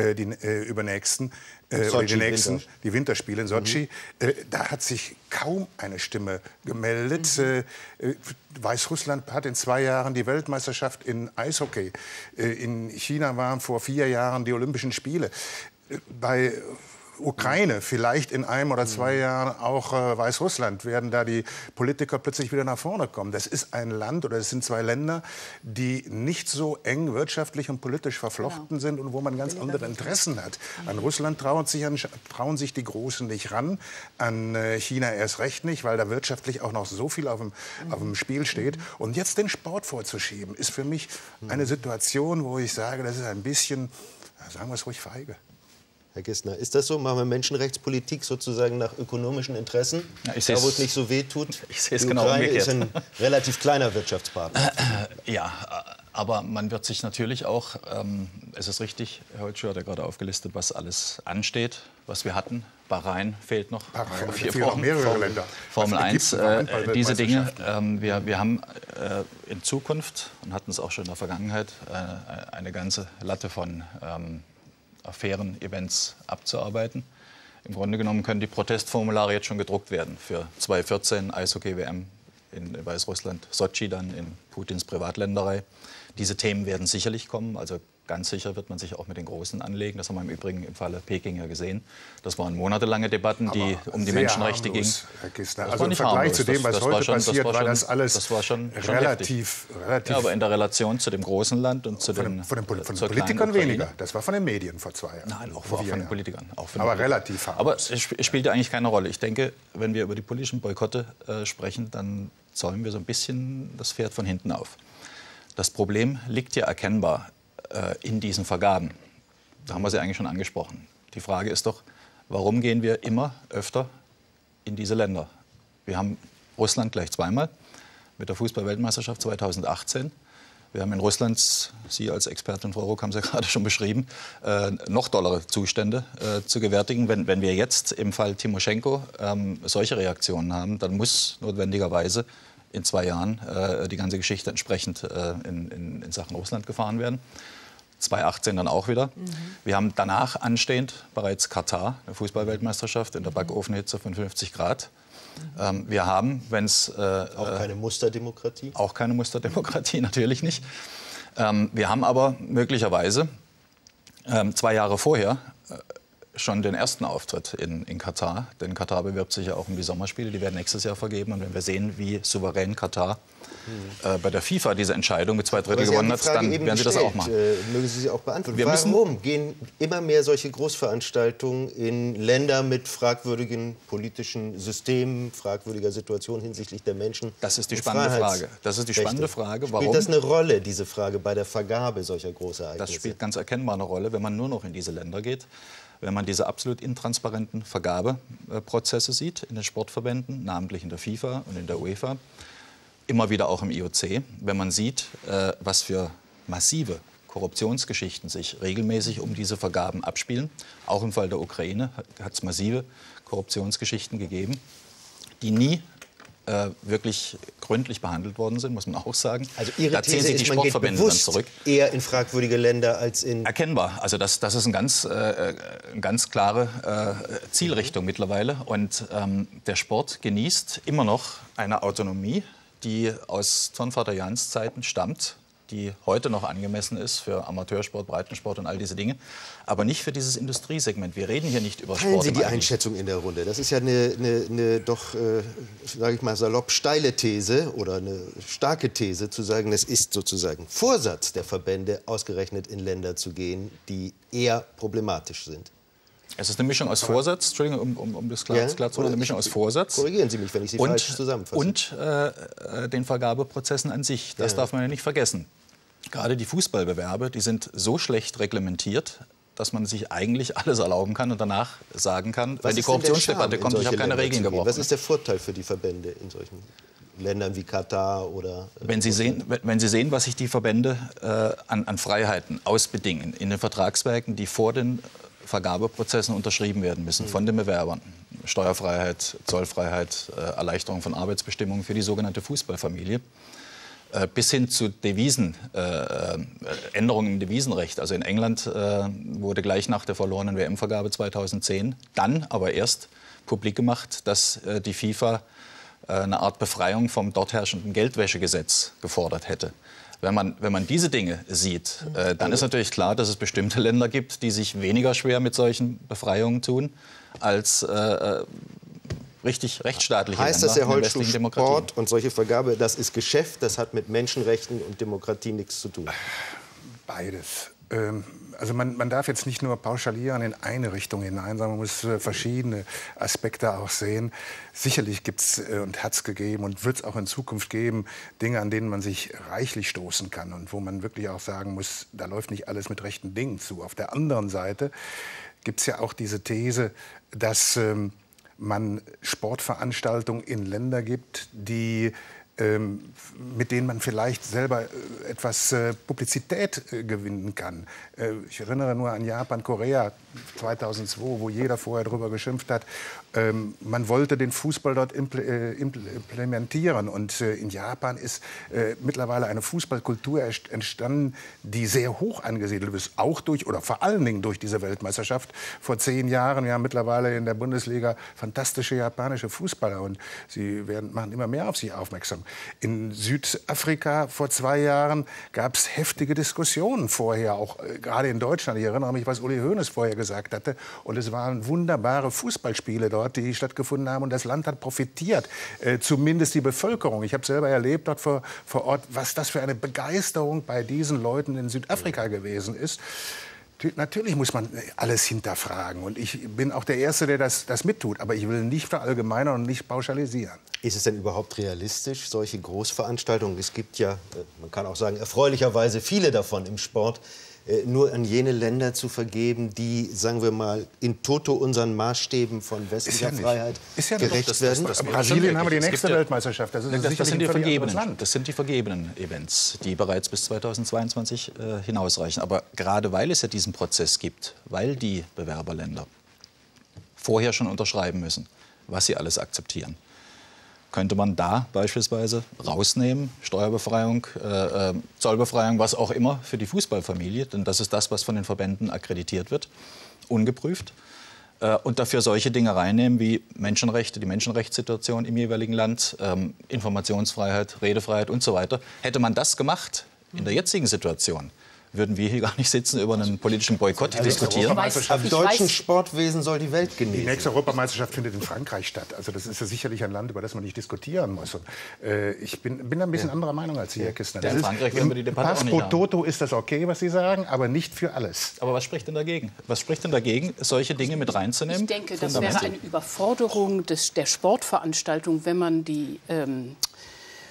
die Winterspiele in Sotschi. Da hat sich kaum eine Stimme gemeldet. Weißrussland hat in 2 Jahren die Weltmeisterschaft in Eishockey. In China waren vor 4 Jahren die Olympischen Spiele. Bei Ukraine, vielleicht in 1 oder 2 Jahren auch Weißrussland, werden da die Politiker plötzlich wieder nach vorne kommen. Das ist ein Land, oder es sind 2 Länder, die nicht so eng wirtschaftlich und politisch verflochten sind und wo man ganz andere Interessen hat. An Russland trauen sich die Großen nicht ran, an China erst recht nicht, weil da wirtschaftlich auch noch so viel auf dem Spiel steht. Und jetzt den Sport vorzuschieben, ist für mich eine Situation, wo ich sage, das ist ein bisschen, sagen wir es ruhig, feige. Herr Kistner, ist das so? Machen wir Menschenrechtspolitik sozusagen nach ökonomischen Interessen? Ja, da, wo es nicht so weh tut? Ich sehe es die genau Ukraine umgekehrt. ist ein relativ kleiner Wirtschaftspartner. Ja, aber man wird sich natürlich auch, es ist richtig, Herr Holtschuh hat ja gerade aufgelistet, was alles ansteht, was wir hatten. Bahrain fehlt noch. Mehrere Länder. Formel 1, diese Dinge. Wir haben in Zukunft, und hatten es auch schon in der Vergangenheit, eine ganze Latte von Affären, Events abzuarbeiten. Im Grunde genommen können die Protestformulare jetzt schon gedruckt werden für 2014 Eishockey-WM in Weißrussland, Sotschi dann in Putins Privatländerei. Diese Themen werden sicherlich kommen, also ganz sicher wird man sich auch mit den Großen anlegen. Das haben wir im Übrigen im Falle Peking ja gesehen. Das waren monatelange Debatten, die um die Menschenrechte gingen. Herr Kistner. Also im Vergleich zu dem, was heute passiert, war das alles relativ. Ja, aber in der Relation zu dem großen Land und zu den Politikern weniger. Das war von den Medien vor 2 Jahren. Nein, auch von den Politikern. Aber relativ harmlos. Aber es spielt ja eigentlich keine Rolle. Ich denke, wenn wir über die politischen Boykotte sprechen, dann zäumen wir so ein bisschen das Pferd von hinten auf. Das Problem liegt ja erkennbar in diesen Vergaben. Da haben wir sie eigentlich schon angesprochen. Die Frage ist doch, warum gehen wir immer öfter in diese Länder? Wir haben Russland gleich 2-mal mit der Fußball-Weltmeisterschaft 2018. Wir haben in Russland, Sie als Expertin, Frau Ruck, haben es ja gerade schon beschrieben, noch dollere Zustände zu gewärtigen. Wenn wir jetzt im Fall Timoschenko solche Reaktionen haben, dann muss notwendigerweise in 2 Jahren die ganze Geschichte entsprechend in Sachen Russland gefahren werden. 2018 dann auch wieder. Wir haben danach anstehend bereits Katar, eine Fußball-Weltmeisterschaft in der Backofenhitze von 50 Grad. Wir haben, wenn es... auch keine Musterdemokratie? Auch keine Musterdemokratie, natürlich nicht. Wir haben aber möglicherweise 2 Jahre vorher schon den ersten Auftritt in Katar. Denn Katar bewirbt sich ja auch um die Sommerspiele. Die werden nächstes Jahr vergeben. Und wenn wir sehen, wie souverän Katar bei der FIFA diese Entscheidung mit 2/3 gewonnen hat, dann werden sie das auch machen. Mögen Sie sie auch beantworten. Warum gehen immer mehr solche Großveranstaltungen in Länder mit fragwürdigen politischen Systemen, fragwürdiger Situation hinsichtlich der Menschen? Das ist die spannende Frage. Das ist die spannende Frage. Warum? Spielt das eine Rolle, diese Frage, bei der Vergabe solcher Großereignisse? Das spielt ganz erkennbar eine Rolle, wenn man nur noch in diese Länder geht. wenn man diese absolut intransparenten Vergabeprozesse sieht in den Sportverbänden, namentlich in der FIFA und in der UEFA, immer wieder auch im IOC, wenn man sieht, was für massive Korruptionsgeschichten sich regelmäßig um diese Vergaben abspielen. Auch im Fall der Ukraine hat es massive Korruptionsgeschichten gegeben, die nie wirklich gründlich behandelt worden sind, muss man auch sagen. Also Ihre da ziehen sich die Sportverbände dann zurück. Eher in fragwürdige Länder als in... Erkennbar. Also das ist eine ganz klare Zielrichtung mittlerweile. Und der Sport genießt immer noch eine Autonomie, die aus Turnvater Jans Zeiten stammt, die heute noch angemessen ist für Amateursport, Breitensport und all diese Dinge, aber nicht für dieses Industriesegment. Wir reden hier nicht über Sport. Teilen Sie die Einschätzung in der Runde? Das ist ja eine doch, sage ich mal salopp, steile These oder eine starke These, zu sagen, es ist sozusagen Vorsatz der Verbände, ausgerechnet in Länder zu gehen, die eher problematisch sind. Es ist eine Mischung aus Vorsatz, Entschuldigung, um das klar zu machen, eine Mischung aus Vorsatz. Korrigieren Sie mich, wenn ich Sie falsch zusammenfasse. Und den Vergabeprozessen an sich. Das darf man ja nicht vergessen. Gerade die Fußballbewerbe, die sind so schlecht reglementiert, dass man sich eigentlich alles erlauben kann und danach sagen kann, wenn die Korruptionsdebatte kommt, ich habe keine Regeln gebrochen. Was ist der Vorteil für die Verbände in solchen Ländern wie Katar oder... Wenn Sie sehen, was sich die Verbände an Freiheiten ausbedingen in den Vertragswerken, die vor den Vergabeprozessen unterschrieben werden müssen von den Bewerbern. Steuerfreiheit, Zollfreiheit, Erleichterung von Arbeitsbestimmungen für die sogenannte Fußballfamilie. Bis hin zu Änderungen im Devisenrecht. Also in England wurde gleich nach der verlorenen WM-Vergabe 2010 dann aber erst publik gemacht, dass die FIFA eine Art Befreiung vom dort herrschenden Geldwäschegesetz gefordert hätte. Wenn man diese Dinge sieht, dann ist natürlich klar, dass es bestimmte Länder gibt, die sich weniger schwer mit solchen Befreiungen tun als richtig rechtsstaatliche Länder. Heißt das, Herr Holzschuh, Sport und solche Vergabe, das ist Geschäft, das hat mit Menschenrechten und Demokratie nichts zu tun? Beides. Also man darf jetzt nicht nur pauschalieren in eine Richtung hinein, sondern man muss verschiedene Aspekte auch sehen. Sicherlich gibt es und hat es gegeben und wird es auch in Zukunft geben, Dinge, an denen man sich reichlich stoßen kann und wo man wirklich auch sagen muss, da läuft nicht alles mit rechten Dingen zu. Auf der anderen Seite gibt es ja auch diese These, dass man Sportveranstaltungen in Länder gibt, mit denen man vielleicht selber etwas Publizität gewinnen kann. Ich erinnere nur an Japan, Korea 2002, wo jeder vorher darüber geschimpft hat. Man wollte den Fußball dort implementieren. Und in Japan ist mittlerweile eine Fußballkultur entstanden, die sehr hoch angesiedelt ist. Auch durch, oder vor allen Dingen durch diese Weltmeisterschaft vor 10 Jahren. Wir haben mittlerweile in der Bundesliga fantastische japanische Fußballer. Und sie machen immer mehr auf sich aufmerksam. In Südafrika vor 2 Jahren gab es heftige Diskussionen vorher, auch gerade in Deutschland. Ich erinnere mich, was Uli Hoeneß vorher gesagt hatte. Und es waren wunderbare Fußballspiele dort, die stattgefunden haben. Und das Land hat profitiert, zumindest die Bevölkerung. Ich habe selber erlebt dort vor Ort, was das für eine Begeisterung bei diesen Leuten in Südafrika gewesen ist. Natürlich muss man alles hinterfragen. Und ich bin auch der Erste, der das mittut. Aber ich will nicht verallgemeinern und nicht pauschalisieren. Ist es denn überhaupt realistisch, solche Großveranstaltungen? Es gibt ja, man kann auch sagen, erfreulicherweise viele davon im Sport, nur an jene Länder zu vergeben, die, sagen wir mal, in toto unseren Maßstäben von westlicher Freiheit gerecht werden? Brasilien haben wir die nächste Weltmeisterschaft. Das sind die vergebenen Events, die bereits bis 2022 hinausreichen. Aber gerade weil es ja diesen Prozess gibt, weil die Bewerberländer vorher schon unterschreiben müssen, was sie alles akzeptieren, könnte man da beispielsweise rausnehmen, Steuerbefreiung, Zollbefreiung, was auch immer für die Fußballfamilie, denn das ist das, was von den Verbänden akkreditiert wird, ungeprüft, und dafür solche Dinge reinnehmen wie Menschenrechte, die Menschenrechtssituation im jeweiligen Land, Informationsfreiheit, Redefreiheit und so weiter. Hätte man das gemacht in der jetzigen Situation, würden wir hier gar nicht sitzen, über einen politischen Boykott diskutieren. Am deutschen Sportwesen soll die Welt genesen. Die nächste Europameisterschaft findet in Frankreich statt. Also das ist ja sicherlich ein Land, über das man nicht diskutieren muss. Und, ich bin da ein bisschen anderer Meinung als Sie, Herr Kistner. Ja, in Frankreich werden wir die Debatte auch nicht haben. Toto ist das okay, was Sie sagen, aber nicht für alles. Aber was spricht denn dagegen? Was spricht denn dagegen, solche Dinge mit reinzunehmen? Ich denke, das wäre eine Überforderung der Sportveranstaltung, wenn man die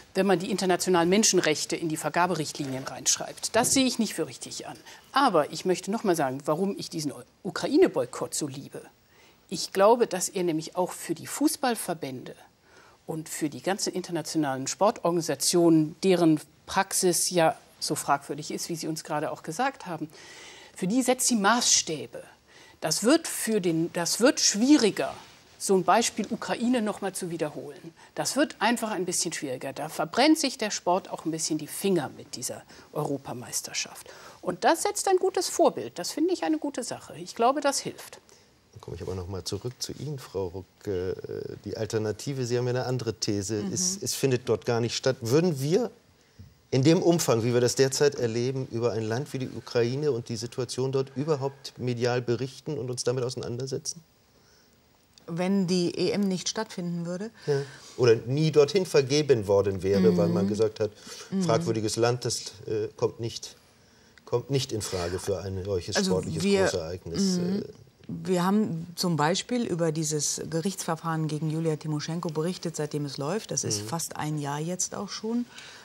wenn man die internationalen Menschenrechte in die Vergaberichtlinien reinschreibt. Das sehe ich nicht für richtig an. Aber ich möchte noch mal sagen, warum ich diesen Ukraine-Boykott so liebe. Ich glaube, dass er nämlich auch für die Fußballverbände und für die ganzen internationalen Sportorganisationen, deren Praxis ja so fragwürdig ist, wie Sie uns gerade auch gesagt haben, für die setzt sie Maßstäbe. Das wird schwieriger, so ein Beispiel Ukraine noch mal zu wiederholen. Das wird einfach ein bisschen schwieriger. Da verbrennt sich der Sport auch ein bisschen die Finger mit dieser Europameisterschaft. Und das setzt ein gutes Vorbild. Das finde ich eine gute Sache. Ich glaube, das hilft. Dann komme ich aber noch mal zurück zu Ihnen, Frau Ruck. Die Alternative, Sie haben ja eine andere These, es findet dort gar nicht statt. Würden wir in dem Umfang, wie wir das derzeit erleben, über ein Land wie die Ukraine und die Situation dort überhaupt medial berichten und uns damit auseinandersetzen? Wenn die EM nicht stattfinden würde? Ja. Oder nie dorthin vergeben worden wäre, weil man gesagt hat, fragwürdiges Land, das kommt nicht in Frage für ein solches sportliches Großereignis. Wir haben zum Beispiel über dieses Gerichtsverfahren gegen Julia Timoschenko berichtet, seitdem es läuft. Das ist fast ein Jahr jetzt auch schon.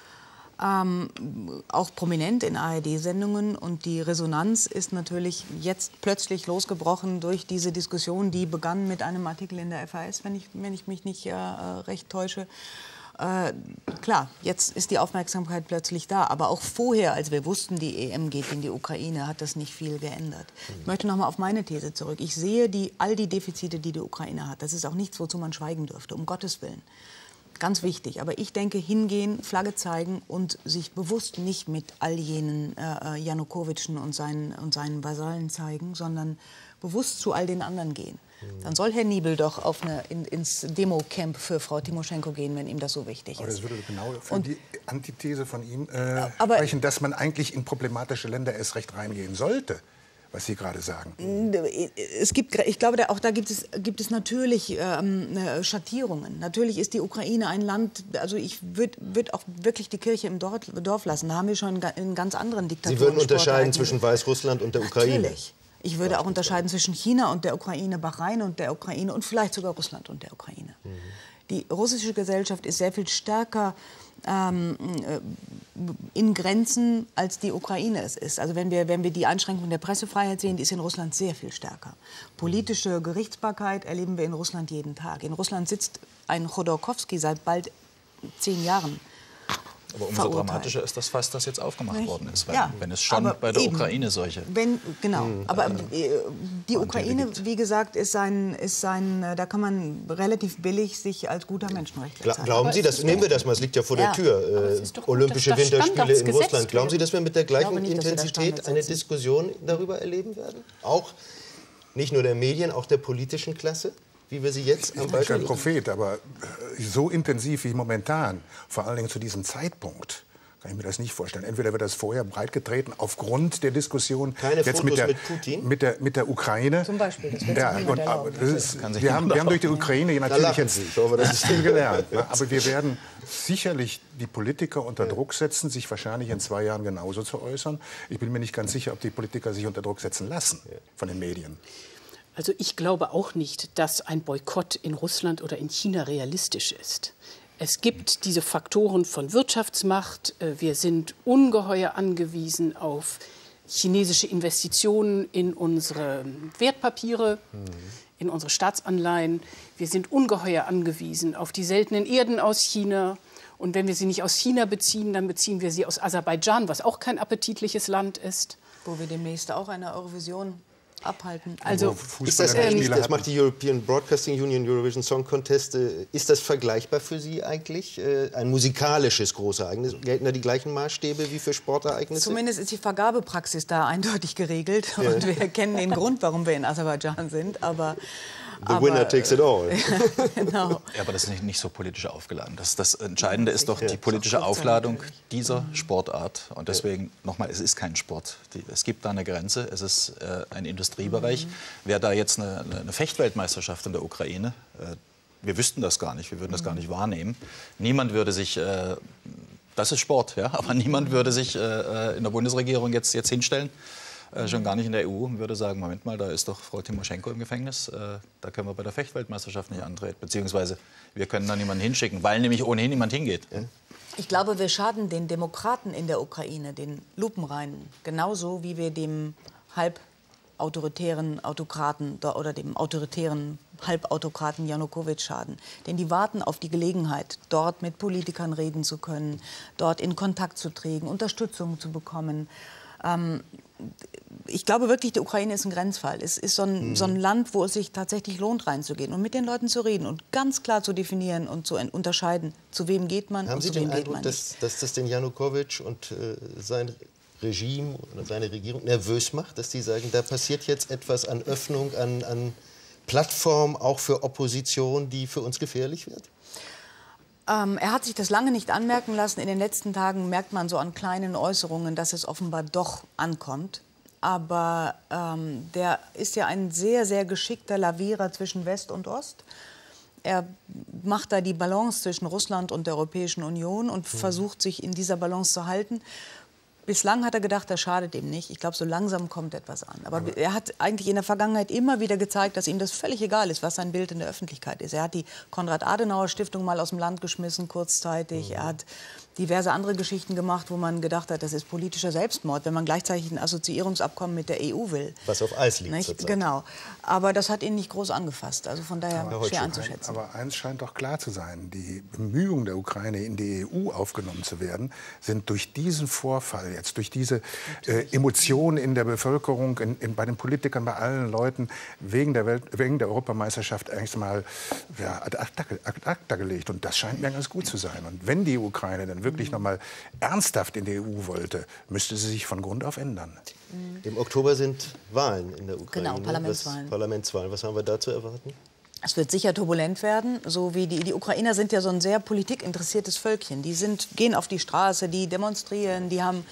Auch prominent in ARD-Sendungen. Und die Resonanz ist natürlich jetzt plötzlich losgebrochen durch diese Diskussion, die begann mit einem Artikel in der FAZ, wenn ich mich nicht recht täusche. Klar, jetzt ist die Aufmerksamkeit plötzlich da. Aber auch vorher, als wir wussten, die EM geht in die Ukraine, hat das nicht viel geändert. Ich möchte noch mal auf meine These zurück. Ich sehe all die Defizite, die die Ukraine hat. Das ist auch nichts, wozu man schweigen dürfte, um Gottes Willen. Ganz wichtig. Aber ich denke, hingehen, Flagge zeigen und sich bewusst nicht mit all jenen Janukowitschen und seinen Vasallen zeigen, sondern bewusst zu all den anderen gehen. Dann soll Herr Niebel doch ins Demo-Camp für Frau Timoschenko gehen, wenn ihm das so wichtig ist. Aber das würde genau für die Antithese von ihm sprechen, dass man eigentlich in problematische Länder erst recht reingehen sollte, was Sie gerade sagen. Ich glaube, auch da gibt es natürlich Schattierungen. Natürlich ist die Ukraine ein Land, also ich würde auch wirklich die Kirche im Dorf lassen. Da haben wir schon in ganz anderen Diktaturen. Sie würden unterscheiden zwischen Weißrussland und der Ukraine? Natürlich. Ich würde auch unterscheiden zwischen China und der Ukraine, Bahrain und der Ukraine und vielleicht sogar Russland und der Ukraine. Die russische Gesellschaft ist sehr viel stärker in Grenzen, als die Ukraine es ist. Also wenn wir die Einschränkung der Pressefreiheit sehen, die ist in Russland sehr viel stärker. Politische Gerichtsbarkeit erleben wir in Russland jeden Tag. In Russland sitzt ein Chodorkowski seit bald 10 Jahren. Aber umso dramatischer ist das Fass, das jetzt aufgemacht worden ist, wenn es schon bei der Ukraine solche... Aber die Ukraine, wie gesagt, da kann man relativ billig sich als guter Menschenrechtler zeigen. Glauben Sie, nehmen wir das mal, es liegt ja vor der Tür, Olympische Winterspiele in Russland. Glauben Sie, dass wir mit der gleichen Intensität eine Diskussion darüber erleben werden? Auch nicht nur der Medien, auch der politischen Klasse? Wie wir sie jetzt am Beispiel... Ich bin kein Prophet, aber so intensiv wie momentan, vor allen Dingen zu diesem Zeitpunkt, kann ich mir das nicht vorstellen. Entweder wird das vorher breitgetreten aufgrund der Diskussion jetzt mit Putin? Mit der Ukraine. Zum Beispiel. Das wird wir haben durch die Ukraine natürlich jetzt viel gelernt. Aber wir werden sicherlich die Politiker unter Druck setzen, sich wahrscheinlich in 2 Jahren genauso zu äußern. Ich bin mir nicht ganz sicher, ob die Politiker sich unter Druck setzen lassen von den Medien. Also ich glaube auch nicht, dass ein Boykott in Russland oder in China realistisch ist. Es gibt diese Faktoren von Wirtschaftsmacht. Wir sind ungeheuer angewiesen auf chinesische Investitionen in unsere Wertpapiere, in unsere Staatsanleihen. Wir sind ungeheuer angewiesen auf die seltenen Erden aus China. Und wenn wir sie nicht aus China beziehen, dann beziehen wir sie aus Aserbaidschan, was auch kein appetitliches Land ist. Wo wir demnächst auch eine Eurovision abhalten. Also ist das eigentlich, das macht die European Broadcasting Union Eurovision Song Contest, ist das vergleichbar für Sie eigentlich? Ein musikalisches Großereignis? Gelten da die gleichen Maßstäbe wie für Sportereignisse? Zumindest ist die Vergabepraxis da eindeutig geregelt. Und wir kennen den Grund, warum wir in Aserbaidschan sind. The winner takes it all. Genau. Ja, aber das ist nicht so politisch aufgeladen. Das Entscheidende ist doch die politische Aufladung dieser Sportart. Und deswegen, nochmal, es ist kein Sport. Es gibt da eine Grenze, es ist ein Industriebereich. Wäre da jetzt eine Fechtweltmeisterschaft in der Ukraine, wir wüssten das gar nicht, wir würden das gar nicht wahrnehmen. Niemand würde sich, das ist Sport, ja, aber niemand würde sich in der Bundesregierung jetzt hinstellen, schon gar nicht in der EU, und würde sagen, Moment mal, da ist doch Frau Timoschenko im Gefängnis, da können wir bei der Fechtweltmeisterschaft nicht antreten, beziehungsweise wir können da niemanden hinschicken, weil nämlich ohnehin niemand hingeht. Ja. Ich glaube, wir schaden den Demokraten in der Ukraine, den Lupenreinen, genauso wie wir dem halbautoritären Autokraten oder dem autoritären Halbautokraten Janukowitsch schaden. Denn die warten auf die Gelegenheit, dort mit Politikern reden zu können, dort in Kontakt zu treten, Unterstützung zu bekommen. Ich glaube wirklich, die Ukraine ist ein Grenzfall. Es ist so ein Land, wo es sich tatsächlich lohnt, reinzugehen und mit den Leuten zu reden und ganz klar zu definieren und zu unterscheiden, zu wem geht man und zu wem geht man nicht. Haben Sie den Eindruck, dass das den Janukowitsch und sein Regime oder seine Regierung nervös macht, dass die sagen, da passiert jetzt etwas an Öffnung, an Plattform, auch für Opposition, die für uns gefährlich wird? Er hat sich das lange nicht anmerken lassen. In den letzten Tagen merkt man so an kleinen Äußerungen, dass es offenbar doch ankommt. Aber der ist ja ein sehr, sehr geschickter Lavierer zwischen West und Ost. Er macht da die Balance zwischen Russland und der Europäischen Union und versucht, sich in dieser Balance zu halten. Bislang hat er gedacht, das schadet ihm nicht. Ich glaube, so langsam kommt etwas an. Aber er hat eigentlich in der Vergangenheit immer wieder gezeigt, dass ihm das völlig egal ist, was sein Bild in der Öffentlichkeit ist. Er hat die Konrad-Adenauer-Stiftung mal aus dem Land geschmissen, kurzzeitig. Er hat diverse andere Geschichten gemacht, wo man gedacht hat, das ist politischer Selbstmord, wenn man gleichzeitig ein Assoziierungsabkommen mit der EU will. Was auf Eis liegt zurzeit. Genau. Aber das hat ihn nicht groß angefasst. Also von daher schwer einzuschätzen. Aber eins scheint doch klar zu sein. Die Bemühungen der Ukraine, in die EU aufgenommen zu werden, sind durch diesen Vorfall jetzt, durch diese Emotionen in der Bevölkerung, bei den Politikern, bei allen Leuten, wegen der Europameisterschaft eigentlich mal ad acta gelegt. Und das scheint mir ganz gut zu sein. Und wenn die Ukraine dann wirklich noch mal ernsthaft in die EU wollte, müsste sie sich von Grund auf ändern. Im Oktober sind Wahlen in der Ukraine. Genau, Parlamentswahlen. Parlamentswahlen. Was haben wir da zu erwarten? Es wird sicher turbulent werden, so wie die Ukrainer sind ja so ein sehr politikinteressiertes Völkchen. Die gehen auf die Straße, die demonstrieren, die haben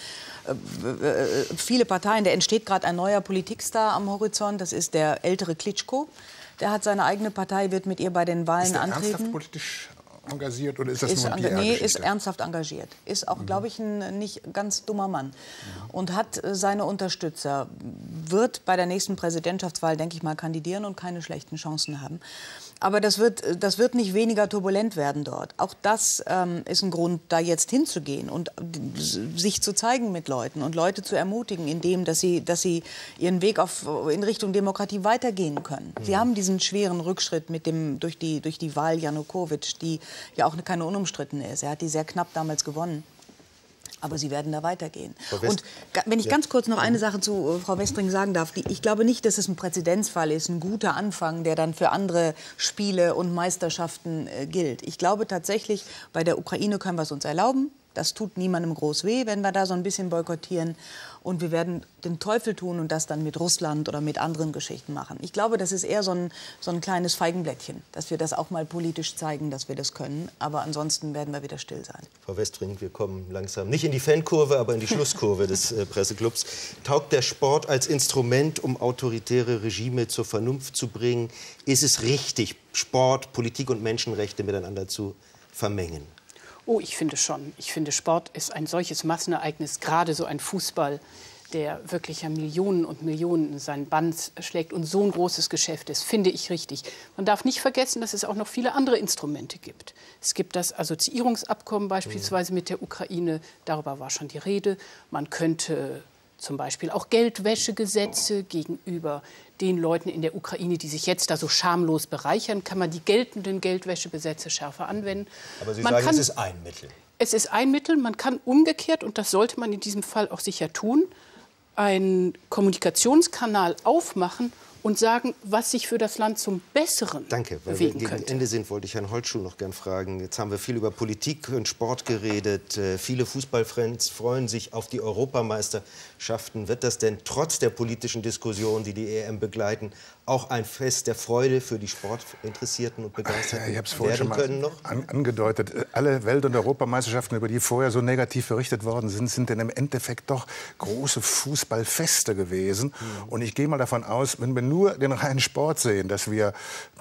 viele Parteien. Da entsteht gerade ein neuer Politikstar am Horizont, das ist der ältere Klitschko. Der hat seine eigene Partei, wird mit ihr bei den Wahlen antreten. Ist der ernsthaft politisch engagiert oder ist das nur ein PR-Geschichte? Nee, ist ernsthaft engagiert. Ist auch, glaube ich, ein nicht ganz dummer Mann. Und hat seine Unterstützer. Wird bei der nächsten Präsidentschaftswahl, denke ich mal, kandidieren und keine schlechten Chancen haben. Aber das wird nicht weniger turbulent werden dort. Auch das ist ein Grund, da jetzt hinzugehen und sich zu zeigen mit Leuten und Leute zu ermutigen, indem, dass sie ihren Weg in Richtung Demokratie weitergehen können. Sie haben diesen schweren Rückschritt durch die Wahl Janukowitsch, die ja auch keine unumstrittene ist. Er hat die sehr knapp damals gewonnen. Aber sie werden da weitergehen. Und wenn ich ganz kurz noch eine Sache zu Frau Westring sagen darf. Ich glaube nicht, dass es ein Präzedenzfall ist, ein guter Anfang, der dann für andere Spiele und Meisterschaften gilt. Ich glaube tatsächlich, bei der Ukraine können wir es uns erlauben. Das tut niemandem groß weh, wenn wir da so ein bisschen boykottieren. Und wir werden den Teufel tun und das dann mit Russland oder mit anderen Geschichten machen. Ich glaube, das ist eher so ein kleines Feigenblättchen, dass wir das auch mal politisch zeigen, dass wir das können. Aber ansonsten werden wir wieder still sein. Frau Westring, wir kommen langsam nicht in die Fankurve, aber in die Schlusskurve des Presseclubs. Taugt der Sport als Instrument, um autoritäre Regime zur Vernunft zu bringen? Ist es richtig, Sport, Politik und Menschenrechte miteinander zu vermengen? Oh, ich finde schon. Ich finde, Sport ist ein solches Massenereignis, gerade so ein Fußball, der wirklich ja Millionen und Millionen seinen Band schlägt und so ein großes Geschäft ist, finde ich richtig. Man darf nicht vergessen, dass es auch noch viele andere Instrumente gibt. Es gibt das Assoziierungsabkommen beispielsweise mit der Ukraine, darüber war schon die Rede. Man könnte zum Beispiel auch Geldwäschegesetze gegenüber den Leuten in der Ukraine, die sich jetzt da so schamlos bereichern, kann man die geltenden Geldwäschegesetze schärfer anwenden. Aber Sie sagen, es ist ein Mittel. Es ist ein Mittel. Man kann umgekehrt, und das sollte man in diesem Fall auch sicher tun, einen Kommunikationskanal aufmachen und sagen, was sich für das Land zum Besseren bewegen könnte. Gegen Ende sind, wollte ich Herrn Holtschuh noch gern fragen. Jetzt haben wir viel über Politik und Sport geredet. Viele Fußballfans freuen sich auf die Europameisterschaften. Wird das denn trotz der politischen Diskussion, die die EM begleiten, auch ein Fest der Freude für die Sportinteressierten und Begeisterten ich habe es vorhin schon mal noch? Angedeutet. Alle Welt- und Europameisterschaften, über die vorher so negativ berichtet worden sind, sind dann im Endeffekt doch große Fußballfeste gewesen. Und ich gehe mal davon aus, wenn wir nur den reinen Sport sehen, dass wir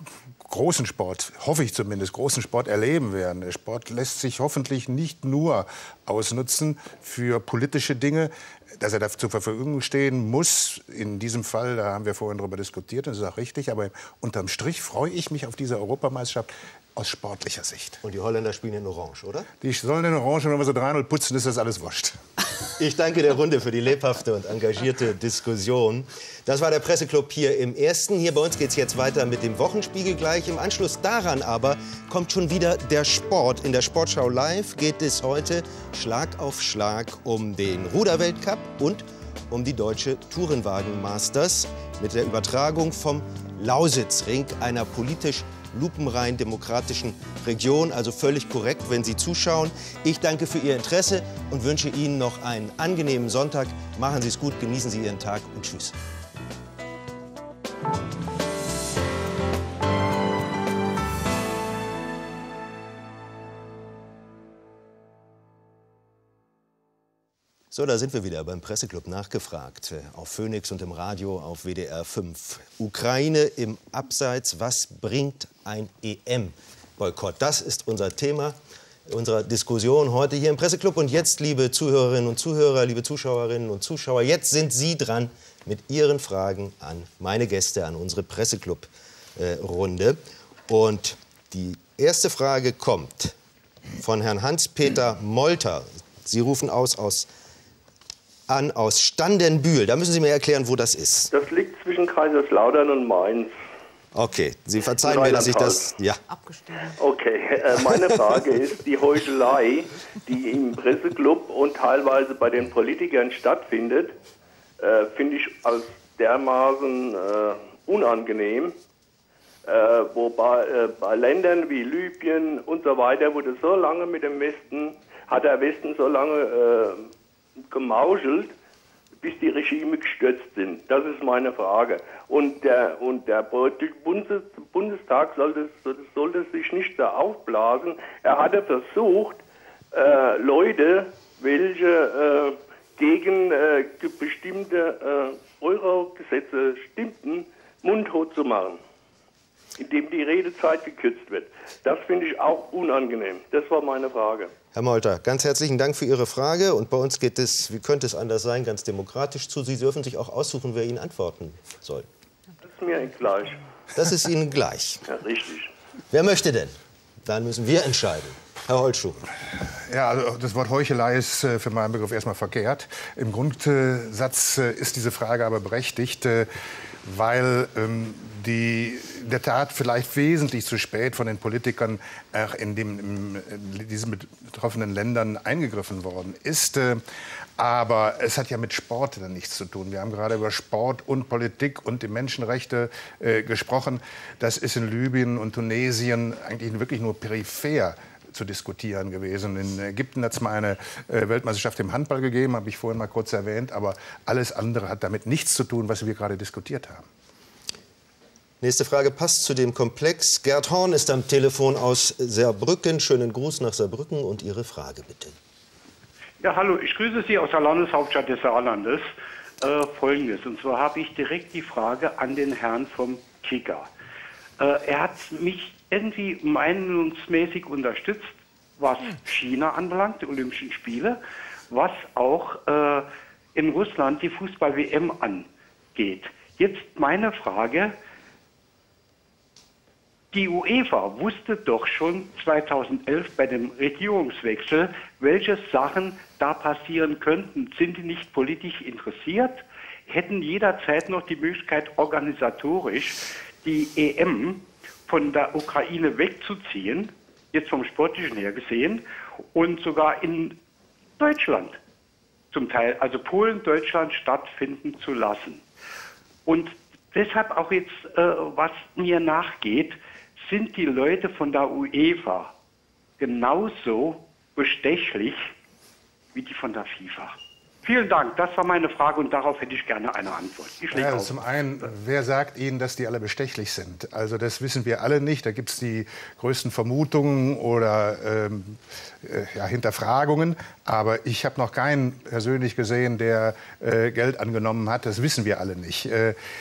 großen Sport, hoffe ich zumindest, großen Sport erleben werden. Der Sport lässt sich hoffentlich nicht nur ausnutzen für politische Dinge, dass er da zur Verfügung stehen muss. In diesem Fall, da haben wir vorhin darüber diskutiert, das ist auch richtig, aber unterm Strich freue ich mich auf diese Europameisterschaft aus sportlicher Sicht. Und die Holländer spielen in Orange, oder? Die sollen in Orange, wenn wir so 3-0 putzen, ist das alles wurscht. Ich danke der Runde für die lebhafte und engagierte Diskussion. Das war der Presseclub hier im Ersten. Hier bei uns geht es jetzt weiter mit dem Wochenspiegel gleich. Im Anschluss daran aber kommt schon wieder der Sport. In der Sportschau Live geht es heute Schlag auf Schlag um den Ruderweltcup und um die deutsche Tourenwagen-Masters mit der Übertragung vom Lausitzring, einer politisch lupenrein demokratischen Region. Also völlig korrekt, wenn Sie zuschauen. Ich danke für Ihr Interesse und wünsche Ihnen noch einen angenehmen Sonntag. Machen Sie es gut, genießen Sie Ihren Tag und tschüss. So, da sind wir wieder beim Presseclub nachgefragt. Auf Phoenix und im Radio auf WDR 5. Ukraine im Abseits. Was bringt ein EM-Boykott? Das ist unser Thema unserer Diskussion heute hier im Presseclub. Und jetzt, liebe Zuhörerinnen und Zuhörer, liebe Zuschauerinnen und Zuschauer, jetzt sind Sie dran mit Ihren Fragen an meine Gäste, an unsere Presseclub-Runde. Und die erste Frage kommt von Herrn Hans-Peter Molter. Sie rufen aus Standenbühl. Da müssen Sie mir erklären, wo das ist. Das liegt zwischen Kaiserslautern und Mainz. Okay, Sie verzeihen mir, dass ich das... Ja. Abgestimmt. Okay, meine Frage ist, die Heuchelei, die im Presseclub und teilweise bei den Politikern stattfindet, finde ich als dermaßen unangenehm. Wobei bei Ländern wie Libyen und so weiter wurde so lange mit dem Westen, hat der Westen so lange gemauschelt, bis die Regime gestürzt sind. Das ist meine Frage. Und der Bundestag sollte sich nicht so aufblasen. Er hatte versucht, Leute, welche gegen bestimmte Euro-Gesetze stimmten, mundtot zu machen, indem die Redezeit gekürzt wird. Das finde ich auch unangenehm. Das war meine Frage. Herr Molter, ganz herzlichen Dank für Ihre Frage. Und bei uns geht es, wie könnte es anders sein, ganz demokratisch zu. Sie dürfen sich auch aussuchen, wer Ihnen antworten soll. Das ist mir gleich. Das ist Ihnen gleich. Ja, richtig. Wer möchte denn? Dann müssen wir entscheiden. Herr Holtschuh. Ja, also das Wort Heuchelei ist für meinen Begriff erstmal verkehrt. Im Grundsatz ist diese Frage aber berechtigt, weil in der Tat vielleicht wesentlich zu spät von den Politikern in diesen betroffenen Ländern eingegriffen worden ist. Aber es hat ja mit Sport dann nichts zu tun. Wir haben gerade über Sport und Politik und die Menschenrechte gesprochen. Das ist in Libyen und Tunesien eigentlich wirklich nur peripher zu diskutieren gewesen. In Ägypten hat es mal eine Weltmeisterschaft im Handball gegeben, habe ich vorhin mal kurz erwähnt. Aber alles andere hat damit nichts zu tun, was wir gerade diskutiert haben. Nächste Frage passt zu dem Komplex. Gerd Horn ist am Telefon aus Saarbrücken. Schönen Gruß nach Saarbrücken und Ihre Frage bitte. Ja, hallo, ich grüße Sie aus der Landeshauptstadt des Saarlandes. Folgendes, und zwar habe ich direkt die Frage an den Herrn vom Kicker. Er hat mich irgendwie meinungsmäßig unterstützt, was China anbelangt, die Olympischen Spiele, was auch in Russland die Fußball-WM angeht. Jetzt meine Frage: Die UEFA wusste doch schon 2011 bei dem Regierungswechsel, welche Sachen da passieren könnten. Sind die nicht politisch interessiert? Hätten jederzeit noch die Möglichkeit, organisatorisch die EM von der Ukraine wegzuziehen, jetzt vom Sportlichen her gesehen, und sogar in Deutschland zum Teil, also Polen, Deutschland, stattfinden zu lassen. Und deshalb auch jetzt, was mir nachgeht, sind die Leute von der UEFA genauso bestechlich wie die von der FIFA? Vielen Dank, das war meine Frage und darauf hätte ich gerne eine Antwort. Ja, zum einen, wer sagt Ihnen, dass die alle bestechlich sind? Also das wissen wir alle nicht. Da gibt es die größten Vermutungen oder Hinterfragungen. Aber ich habe noch keinen persönlich gesehen, der Geld angenommen hat. Das wissen wir alle nicht.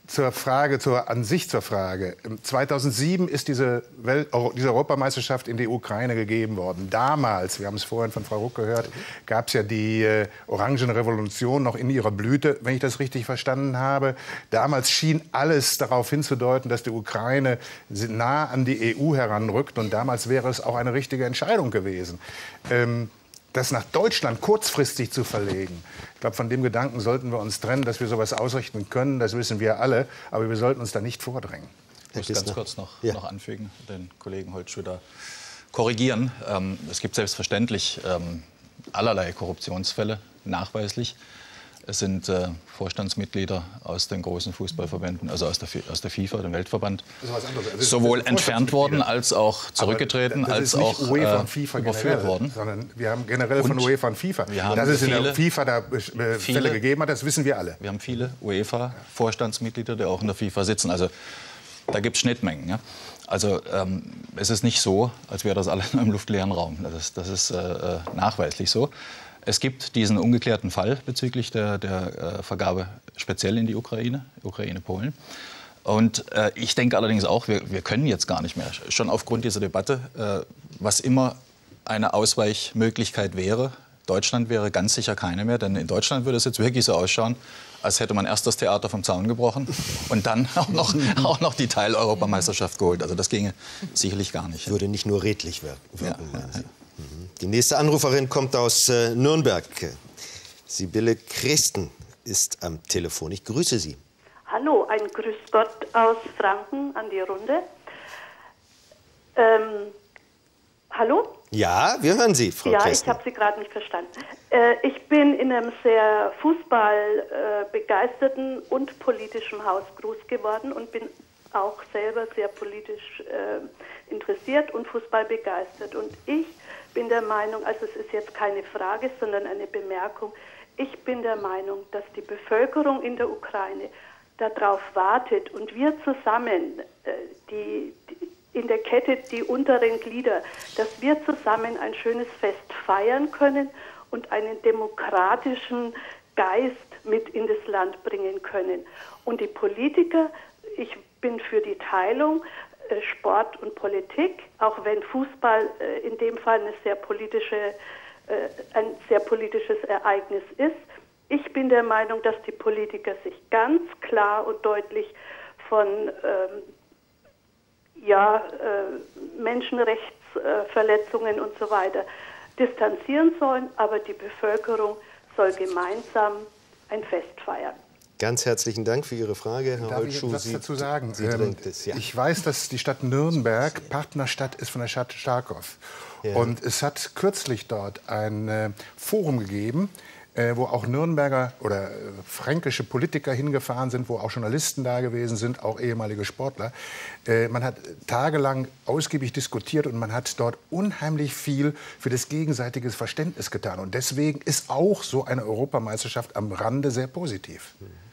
zur Frage, an sich zur Frage. 2007 ist diese Europameisterschaft in die Ukraine gegeben worden. Damals, wir haben es vorhin von Frau Ruck gehört, gab es ja die Orangenrevolution noch in ihrer Blüte, wenn ich das richtig verstanden habe. Damals schien alles darauf hinzudeuten, dass die Ukraine nah an die EU heranrückt. Und damals wäre es auch eine richtige Entscheidung gewesen. Das nach Deutschland kurzfristig zu verlegen, ich glaube, von dem Gedanken sollten wir uns trennen, dass wir sowas ausrichten können, das wissen wir alle, aber wir sollten uns da nicht vordrängen. Ich muss ganz kurz noch anfügen, den Kollegen Holzschütter korrigieren. Es gibt selbstverständlich allerlei Korruptionsfälle, nachweislich. Es sind Vorstandsmitglieder aus den großen Fußballverbänden, also aus der FIFA, dem Weltverband, sowohl entfernt worden als auch zurückgetreten, als auch überführt worden. Sondern wir haben generell von UEFA und FIFA. Dass es in der FIFA da Fälle gegeben hat, das wissen wir alle. Wir haben viele UEFA-Vorstandsmitglieder, die auch in der FIFA sitzen. Also da gibt es Schnittmengen. Ja? Also es ist nicht so, als wäre das alles in einem luftleeren Raum. Das ist nachweislich so. Es gibt diesen ungeklärten Fall bezüglich der Vergabe speziell in die Ukraine, Polen. Und ich denke allerdings auch, wir können jetzt gar nicht mehr, schon aufgrund dieser Debatte, was immer eine Ausweichmöglichkeit wäre. Deutschland wäre ganz sicher keine mehr, denn in Deutschland würde es jetzt wirklich so ausschauen, als hätte man erst das Theater vom Zaun gebrochen und dann auch noch die Teil-Europameisterschaft geholt. Also das ginge sicherlich gar nicht. Würde nicht nur redlich wirken. Ja. Die nächste Anruferin kommt aus Nürnberg. Sibylle Christen ist am Telefon. Ich grüße Sie. Hallo, ein Grüß Gott aus Franken an die Runde. Hallo? Ja, wir hören Sie, Frau Christen. Ja, ich habe Sie gerade nicht verstanden. Ich bin in einem sehr fußballbegeisterten und politischen Haus groß geworden und bin auch selber sehr politisch interessiert und fußballbegeistert. Und ich bin der Meinung, also es ist jetzt keine Frage, sondern eine Bemerkung, ich bin der Meinung, dass die Bevölkerung in der Ukraine darauf wartet und wir zusammen, in der Kette die unteren Glieder, dass wir zusammen ein schönes Fest feiern können und einen demokratischen Geist mit in das Land bringen können. Und die Politiker, ich bin für die Teilung, Sport und Politik, auch wenn Fußball in dem Fall ein sehr politisches Ereignis ist. Ich bin der Meinung, dass die Politiker sich ganz klar und deutlich von Menschenrechtsverletzungen und so weiter distanzieren sollen, aber die Bevölkerung soll gemeinsam ein Fest feiern. Ganz herzlichen Dank für Ihre Frage, Herr Holtschuh. Darf ich etwas dazu sagen? Ich weiß, dass die Stadt Nürnberg Partnerstadt ist von der Stadt Charkow. Ja. Und es hat kürzlich dort ein Forum gegeben, wo auch Nürnberger oder fränkische Politiker hingefahren sind, wo auch Journalisten da gewesen sind, auch ehemalige Sportler. Man hat tagelang ausgiebig diskutiert und man hat dort unheimlich viel für das gegenseitige Verständnis getan. Und deswegen ist auch so eine Europameisterschaft am Rande sehr positiv.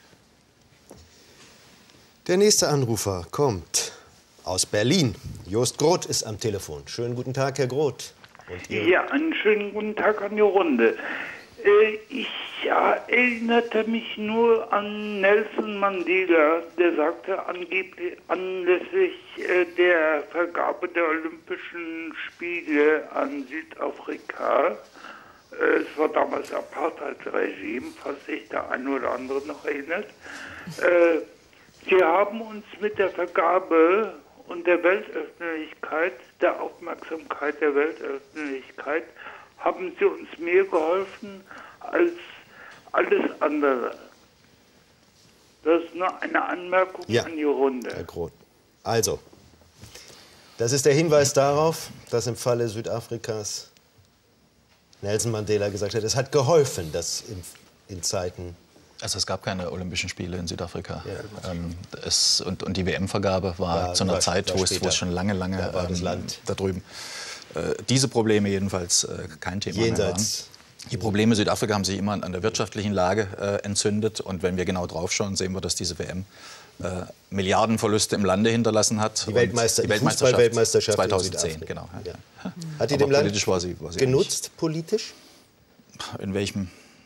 Der nächste Anrufer kommt aus Berlin. Jost Groth ist am Telefon. Schönen guten Tag, Herr Groth. Ja, einen schönen guten Tag an die Runde. Ich erinnerte mich nur an Nelson Mandela, der sagte angeblich anlässlich der Vergabe der Olympischen Spiele an Südafrika, es war damals Apartheid-Regime, falls sich der eine oder andere noch erinnert, Sie haben uns mit der Vergabe und der Weltöffentlichkeit, der Aufmerksamkeit der Weltöffentlichkeit, haben Sie uns mehr geholfen als alles andere. Das ist nur eine Anmerkung an die Runde. Herr Groth. Also, das ist der Hinweis darauf, dass im Falle Südafrikas Nelson Mandela gesagt hat, es hat geholfen, dass in Zeiten... Also es gab keine Olympischen Spiele in Südafrika. Ja. Und die WM-Vergabe war zu einer Zeit, wo es schon lange da drüben diese Probleme jedenfalls kein Thema mehr waren. Die Probleme Südafrika haben sich immer an der wirtschaftlichen Lage entzündet. Und wenn wir genau draufschauen, sehen wir, dass diese WM Milliardenverluste im Lande hinterlassen hat. Die Fußball-Weltmeisterschaft 2010, genau. Ja. Hat die dem Land genutzt, politisch? In welchem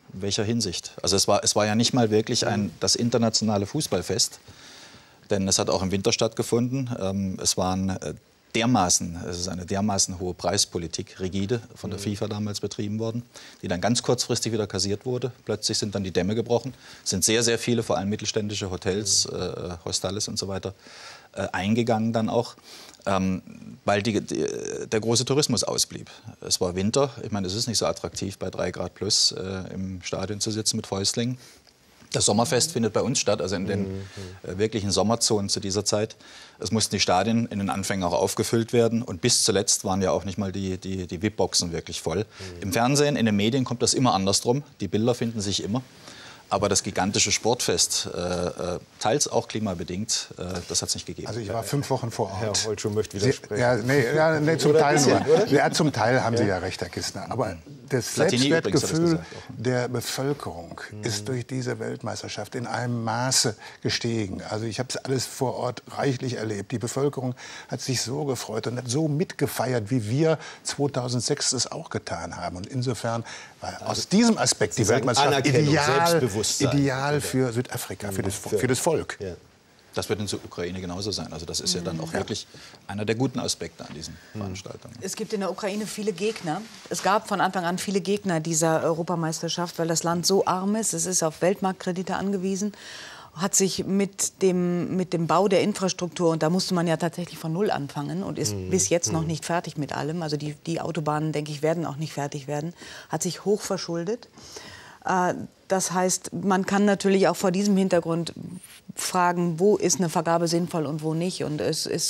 In welcher Hinsicht? Also es war ja nicht mal wirklich das internationale Fußballfest, denn es hat auch im Winter stattgefunden. Es ist eine dermaßen hohe Preispolitik, rigide, von der FIFA damals betrieben worden, die dann ganz kurzfristig wieder kassiert wurde. Plötzlich sind dann die Dämme gebrochen, sind sehr, sehr viele, vor allem mittelständische Hotels, Hostales und so weiter, eingegangen dann auch, weil der große Tourismus ausblieb. Es war Winter, ich meine, es ist nicht so attraktiv, bei 3 Grad plus im Stadion zu sitzen mit Fäustlingen. Das Sommerfest findet bei uns statt, also in den wirklichen Sommerzonen zu dieser Zeit. Es mussten die Stadien in den Anfängen auch aufgefüllt werden. Und bis zuletzt waren ja auch nicht mal die VIP-Boxen wirklich voll. Im Fernsehen, in den Medien kommt das immer andersrum. Die Bilder finden sich immer. Aber das gigantische Sportfest, teils auch klimabedingt, das hat es nicht gegeben. Also ich war 5 Wochen vor Ort. Herr Holtschuh möchte widersprechen. Nee, zum Teil nur. Ja, zum Teil haben Sie ja recht, Herr Kistner. Aber das Selbstwertgefühl der Bevölkerung ist durch diese Weltmeisterschaft in einem Maße gestiegen. Also ich habe es alles vor Ort reichlich erlebt. Die Bevölkerung hat sich so gefreut und hat so mitgefeiert, wie wir 2006 es auch getan haben. Und insofern war aus diesem Aspekt die Weltmeisterschaft ideal für Südafrika, für das Volk. Ja. Das wird in der Ukraine genauso sein. Also das ist ja dann auch wirklich einer der guten Aspekte an diesen Veranstaltungen. Es gibt in der Ukraine viele Gegner. Es gab von Anfang an viele Gegner dieser Europameisterschaft, weil das Land so arm ist. Es ist auf Weltmarktkredite angewiesen. Hat sich mit dem Bau der Infrastruktur, und da musste man ja tatsächlich von Null anfangen und ist bis jetzt noch nicht fertig mit allem. Also die Autobahnen, denke ich, werden auch nicht fertig werden. Hat sich hoch verschuldet. Das heißt, man kann natürlich auch vor diesem Hintergrund fragen, wo ist eine Vergabe sinnvoll und wo nicht. Und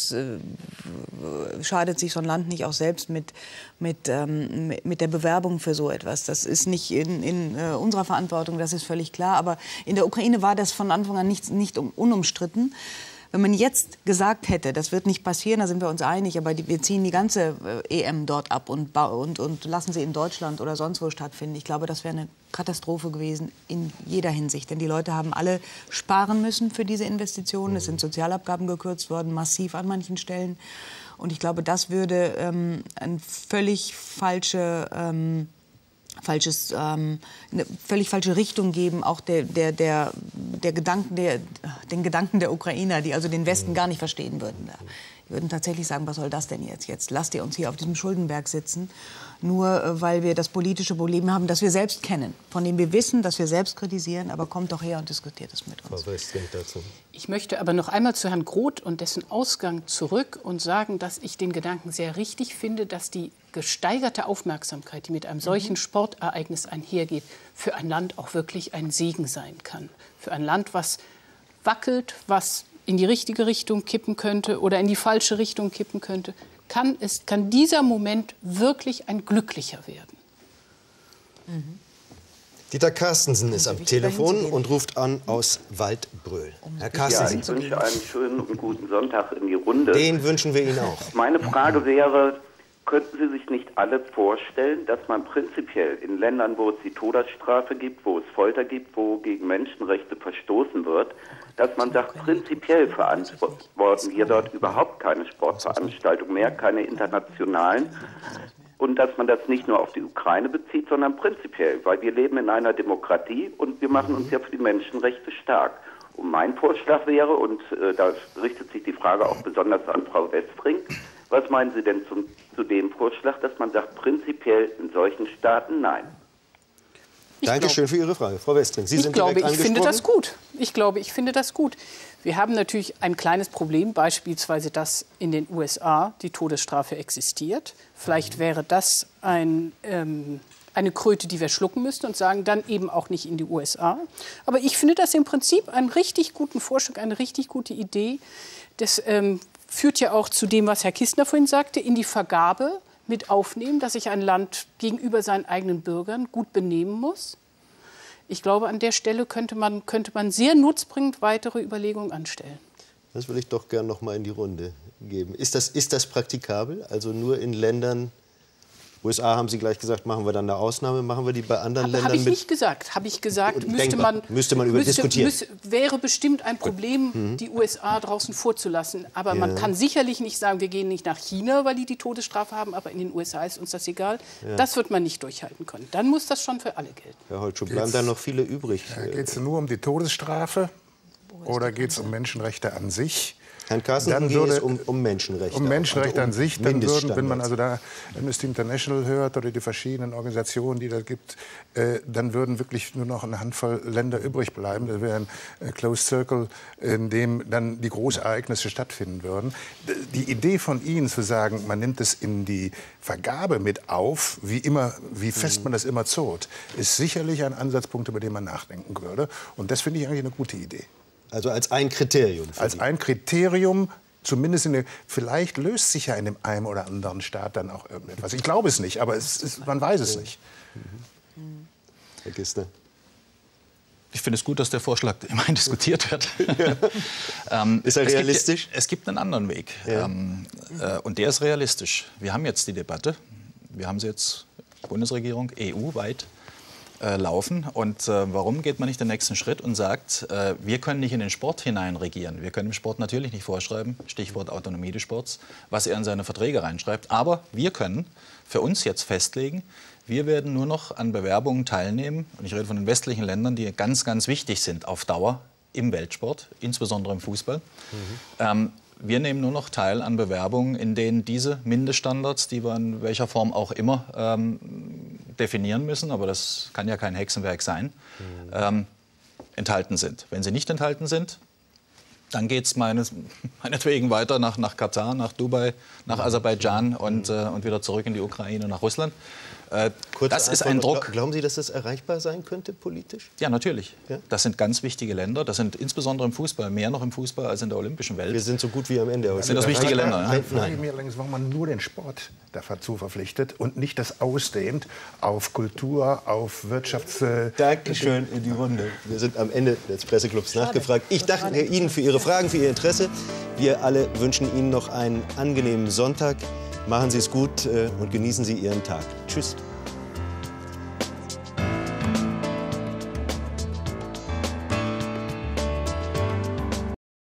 schadet sich so ein Land nicht auch selbst mit der Bewerbung für so etwas. Das ist nicht in unserer Verantwortung, das ist völlig klar. Aber in der Ukraine war das von Anfang an nicht unumstritten. Wenn man jetzt gesagt hätte, das wird nicht passieren, da sind wir uns einig, aber wir ziehen die ganze EM dort ab und lassen sie in Deutschland oder sonst wo stattfinden. Ich glaube, das wäre eine Katastrophe gewesen in jeder Hinsicht. Denn die Leute haben alle sparen müssen für diese Investitionen. Es sind Sozialabgaben gekürzt worden, massiv an manchen Stellen. Und ich glaube, das würde eine völlig falsche Richtung geben, auch den Gedanken der Ukrainer, die also den Westen gar nicht verstehen würden. Die würden tatsächlich sagen, was soll das denn jetzt? Jetzt lasst ihr uns hier auf diesem Schuldenberg sitzen, nur weil wir das politische Problem haben, das wir selbst kennen, von dem wir wissen, dass wir selbst kritisieren, aber kommt doch her und diskutiert es mit uns. Ich möchte aber noch einmal zu Herrn Groth und dessen Ausgang zurück und sagen, dass ich den Gedanken sehr richtig finde, dass die gesteigerte Aufmerksamkeit, die mit einem solchen Sportereignis einhergeht, für ein Land auch wirklich ein Segen sein kann. Für ein Land, was wackelt, was in die richtige Richtung kippen könnte oder in die falsche Richtung kippen könnte, kann dieser Moment wirklich ein glücklicher werden. Dieter Carstensen ist am Telefon und ruft an aus Waldbröl. Herr Carstensen. Ja, ich wünsche einen schönen und guten Sonntag in die Runde. Den wünschen wir Ihnen auch. Meine Frage wäre, könnten Sie sich nicht alle vorstellen, dass man prinzipiell in Ländern, wo es die Todesstrafe gibt, wo es Folter gibt, wo gegen Menschenrechte verstoßen wird, dass man sagt, prinzipiell verantworten wir dort überhaupt keine Sportveranstaltungen mehr, keine internationalen, und dass man das nicht nur auf die Ukraine bezieht, sondern prinzipiell, weil wir leben in einer Demokratie und wir machen uns ja für die Menschenrechte stark. Und mein Vorschlag wäre, und da richtet sich die Frage auch besonders an Frau Westring, was meinen Sie denn zu dem Vorschlag, dass man sagt, prinzipiell in solchen Staaten nein? Dankeschön für Ihre Frage. Frau Westring, Sie sind direkt angesprochen. Ich finde das gut. Ich finde das gut. Wir haben natürlich ein kleines Problem, beispielsweise, dass in den USA die Todesstrafe existiert. Vielleicht wäre das eine Kröte, die wir schlucken müssten und sagen, dann eben auch nicht in die USA. Aber ich finde das im Prinzip einen richtig guten Vorschlag, eine richtig gute Idee. Das führt ja auch zu dem, was Herr Kistner vorhin sagte, in die Vergabe mit aufnehmen, dass sich ein Land gegenüber seinen eigenen Bürgern gut benehmen muss. Ich glaube, an der Stelle könnte man sehr nutzbringend weitere Überlegungen anstellen. Das will ich doch gern noch mal in die Runde geben. Ist das praktikabel? Also nur in Ländern, USA haben Sie gleich gesagt, machen wir dann eine Ausnahme, machen wir die bei anderen Ländern mit? Habe ich nicht gesagt. Habe ich gesagt, müsste man diskutieren. Wäre bestimmt ein Problem, die USA draußen vorzulassen. Aber man kann sicherlich nicht sagen, wir gehen nicht nach China, weil die Todesstrafe haben, aber in den USA ist uns das egal. Ja. Das wird man nicht durchhalten können. Dann muss das schon für alle gelten. Herr Holtschuh, bleiben da noch viele übrig? Geht es nur um die Todesstrafe oder geht es um Menschenrechte an sich? Herrn Carstensen, geht es um Menschenrechte. Um Menschenrechte an sich, dann würden, wenn man also da Amnesty International hört oder die verschiedenen Organisationen, die da gibt, dann würden wirklich nur noch eine Handvoll Länder übrig bleiben. Das wäre ein Closed Circle, in dem dann die Großereignisse stattfinden würden. Die Idee von Ihnen zu sagen, man nimmt es in die Vergabe mit auf, wie fest man das immer zurrt, ist sicherlich ein Ansatzpunkt, über den man nachdenken würde. Und das finde ich eigentlich eine gute Idee. Also als ein Kriterium? Als ein Kriterium, zumindest vielleicht löst sich ja in dem einen oder anderen Staat dann auch irgendetwas. Ich glaube es nicht, aber man weiß es nicht. Herr Gistner. Ich finde es gut, dass der Vorschlag immerhin diskutiert wird. Ist er realistisch? Es gibt einen anderen Weg. Ja. Und der ist realistisch. Wir haben jetzt die Debatte. Wir haben sie jetzt, Bundesregierung, EU-weit laufen. Und warum geht man nicht den nächsten Schritt und sagt, wir können nicht in den Sport hinein regieren. Wir können dem Sport natürlich nicht vorschreiben, Stichwort Autonomie des Sports, was er in seine Verträge reinschreibt. Aber wir können für uns jetzt festlegen, wir werden nur noch an Bewerbungen teilnehmen, und ich rede von den westlichen Ländern, die ganz, ganz wichtig sind auf Dauer im Weltsport, insbesondere im Fußball. Wir nehmen nur noch teil an Bewerbungen, in denen diese Mindeststandards, die wir in welcher Form auch immer definieren müssen, aber das kann ja kein Hexenwerk sein, enthalten sind. Wenn sie nicht enthalten sind, dann geht es meinetwegen weiter nach Katar, nach Dubai, nach Aserbaidschan und wieder zurück in die Ukraine, nach Russland. Das ist ein Druck. Glauben Sie, dass das erreichbar sein könnte politisch? Ja, natürlich. Ja? Das sind ganz wichtige Länder. Das sind insbesondere im Fußball, mehr noch im Fußball als in der olympischen Welt. Wir sind so gut wie am Ende. Das sind das wichtige Länder. Ich frage mich allerdings, warum man nur den Sport dazu verpflichtet und nicht das ausdehnt auf Kultur, auf Wirtschafts... Dankeschön in die Runde. Wir sind am Ende des Presseclubs nachgefragt. Ich danke Ihnen für Ihre Fragen, für Ihr Interesse. Wir alle wünschen Ihnen noch einen angenehmen Sonntag. Machen Sie es gut und genießen Sie Ihren Tag. Tschüss.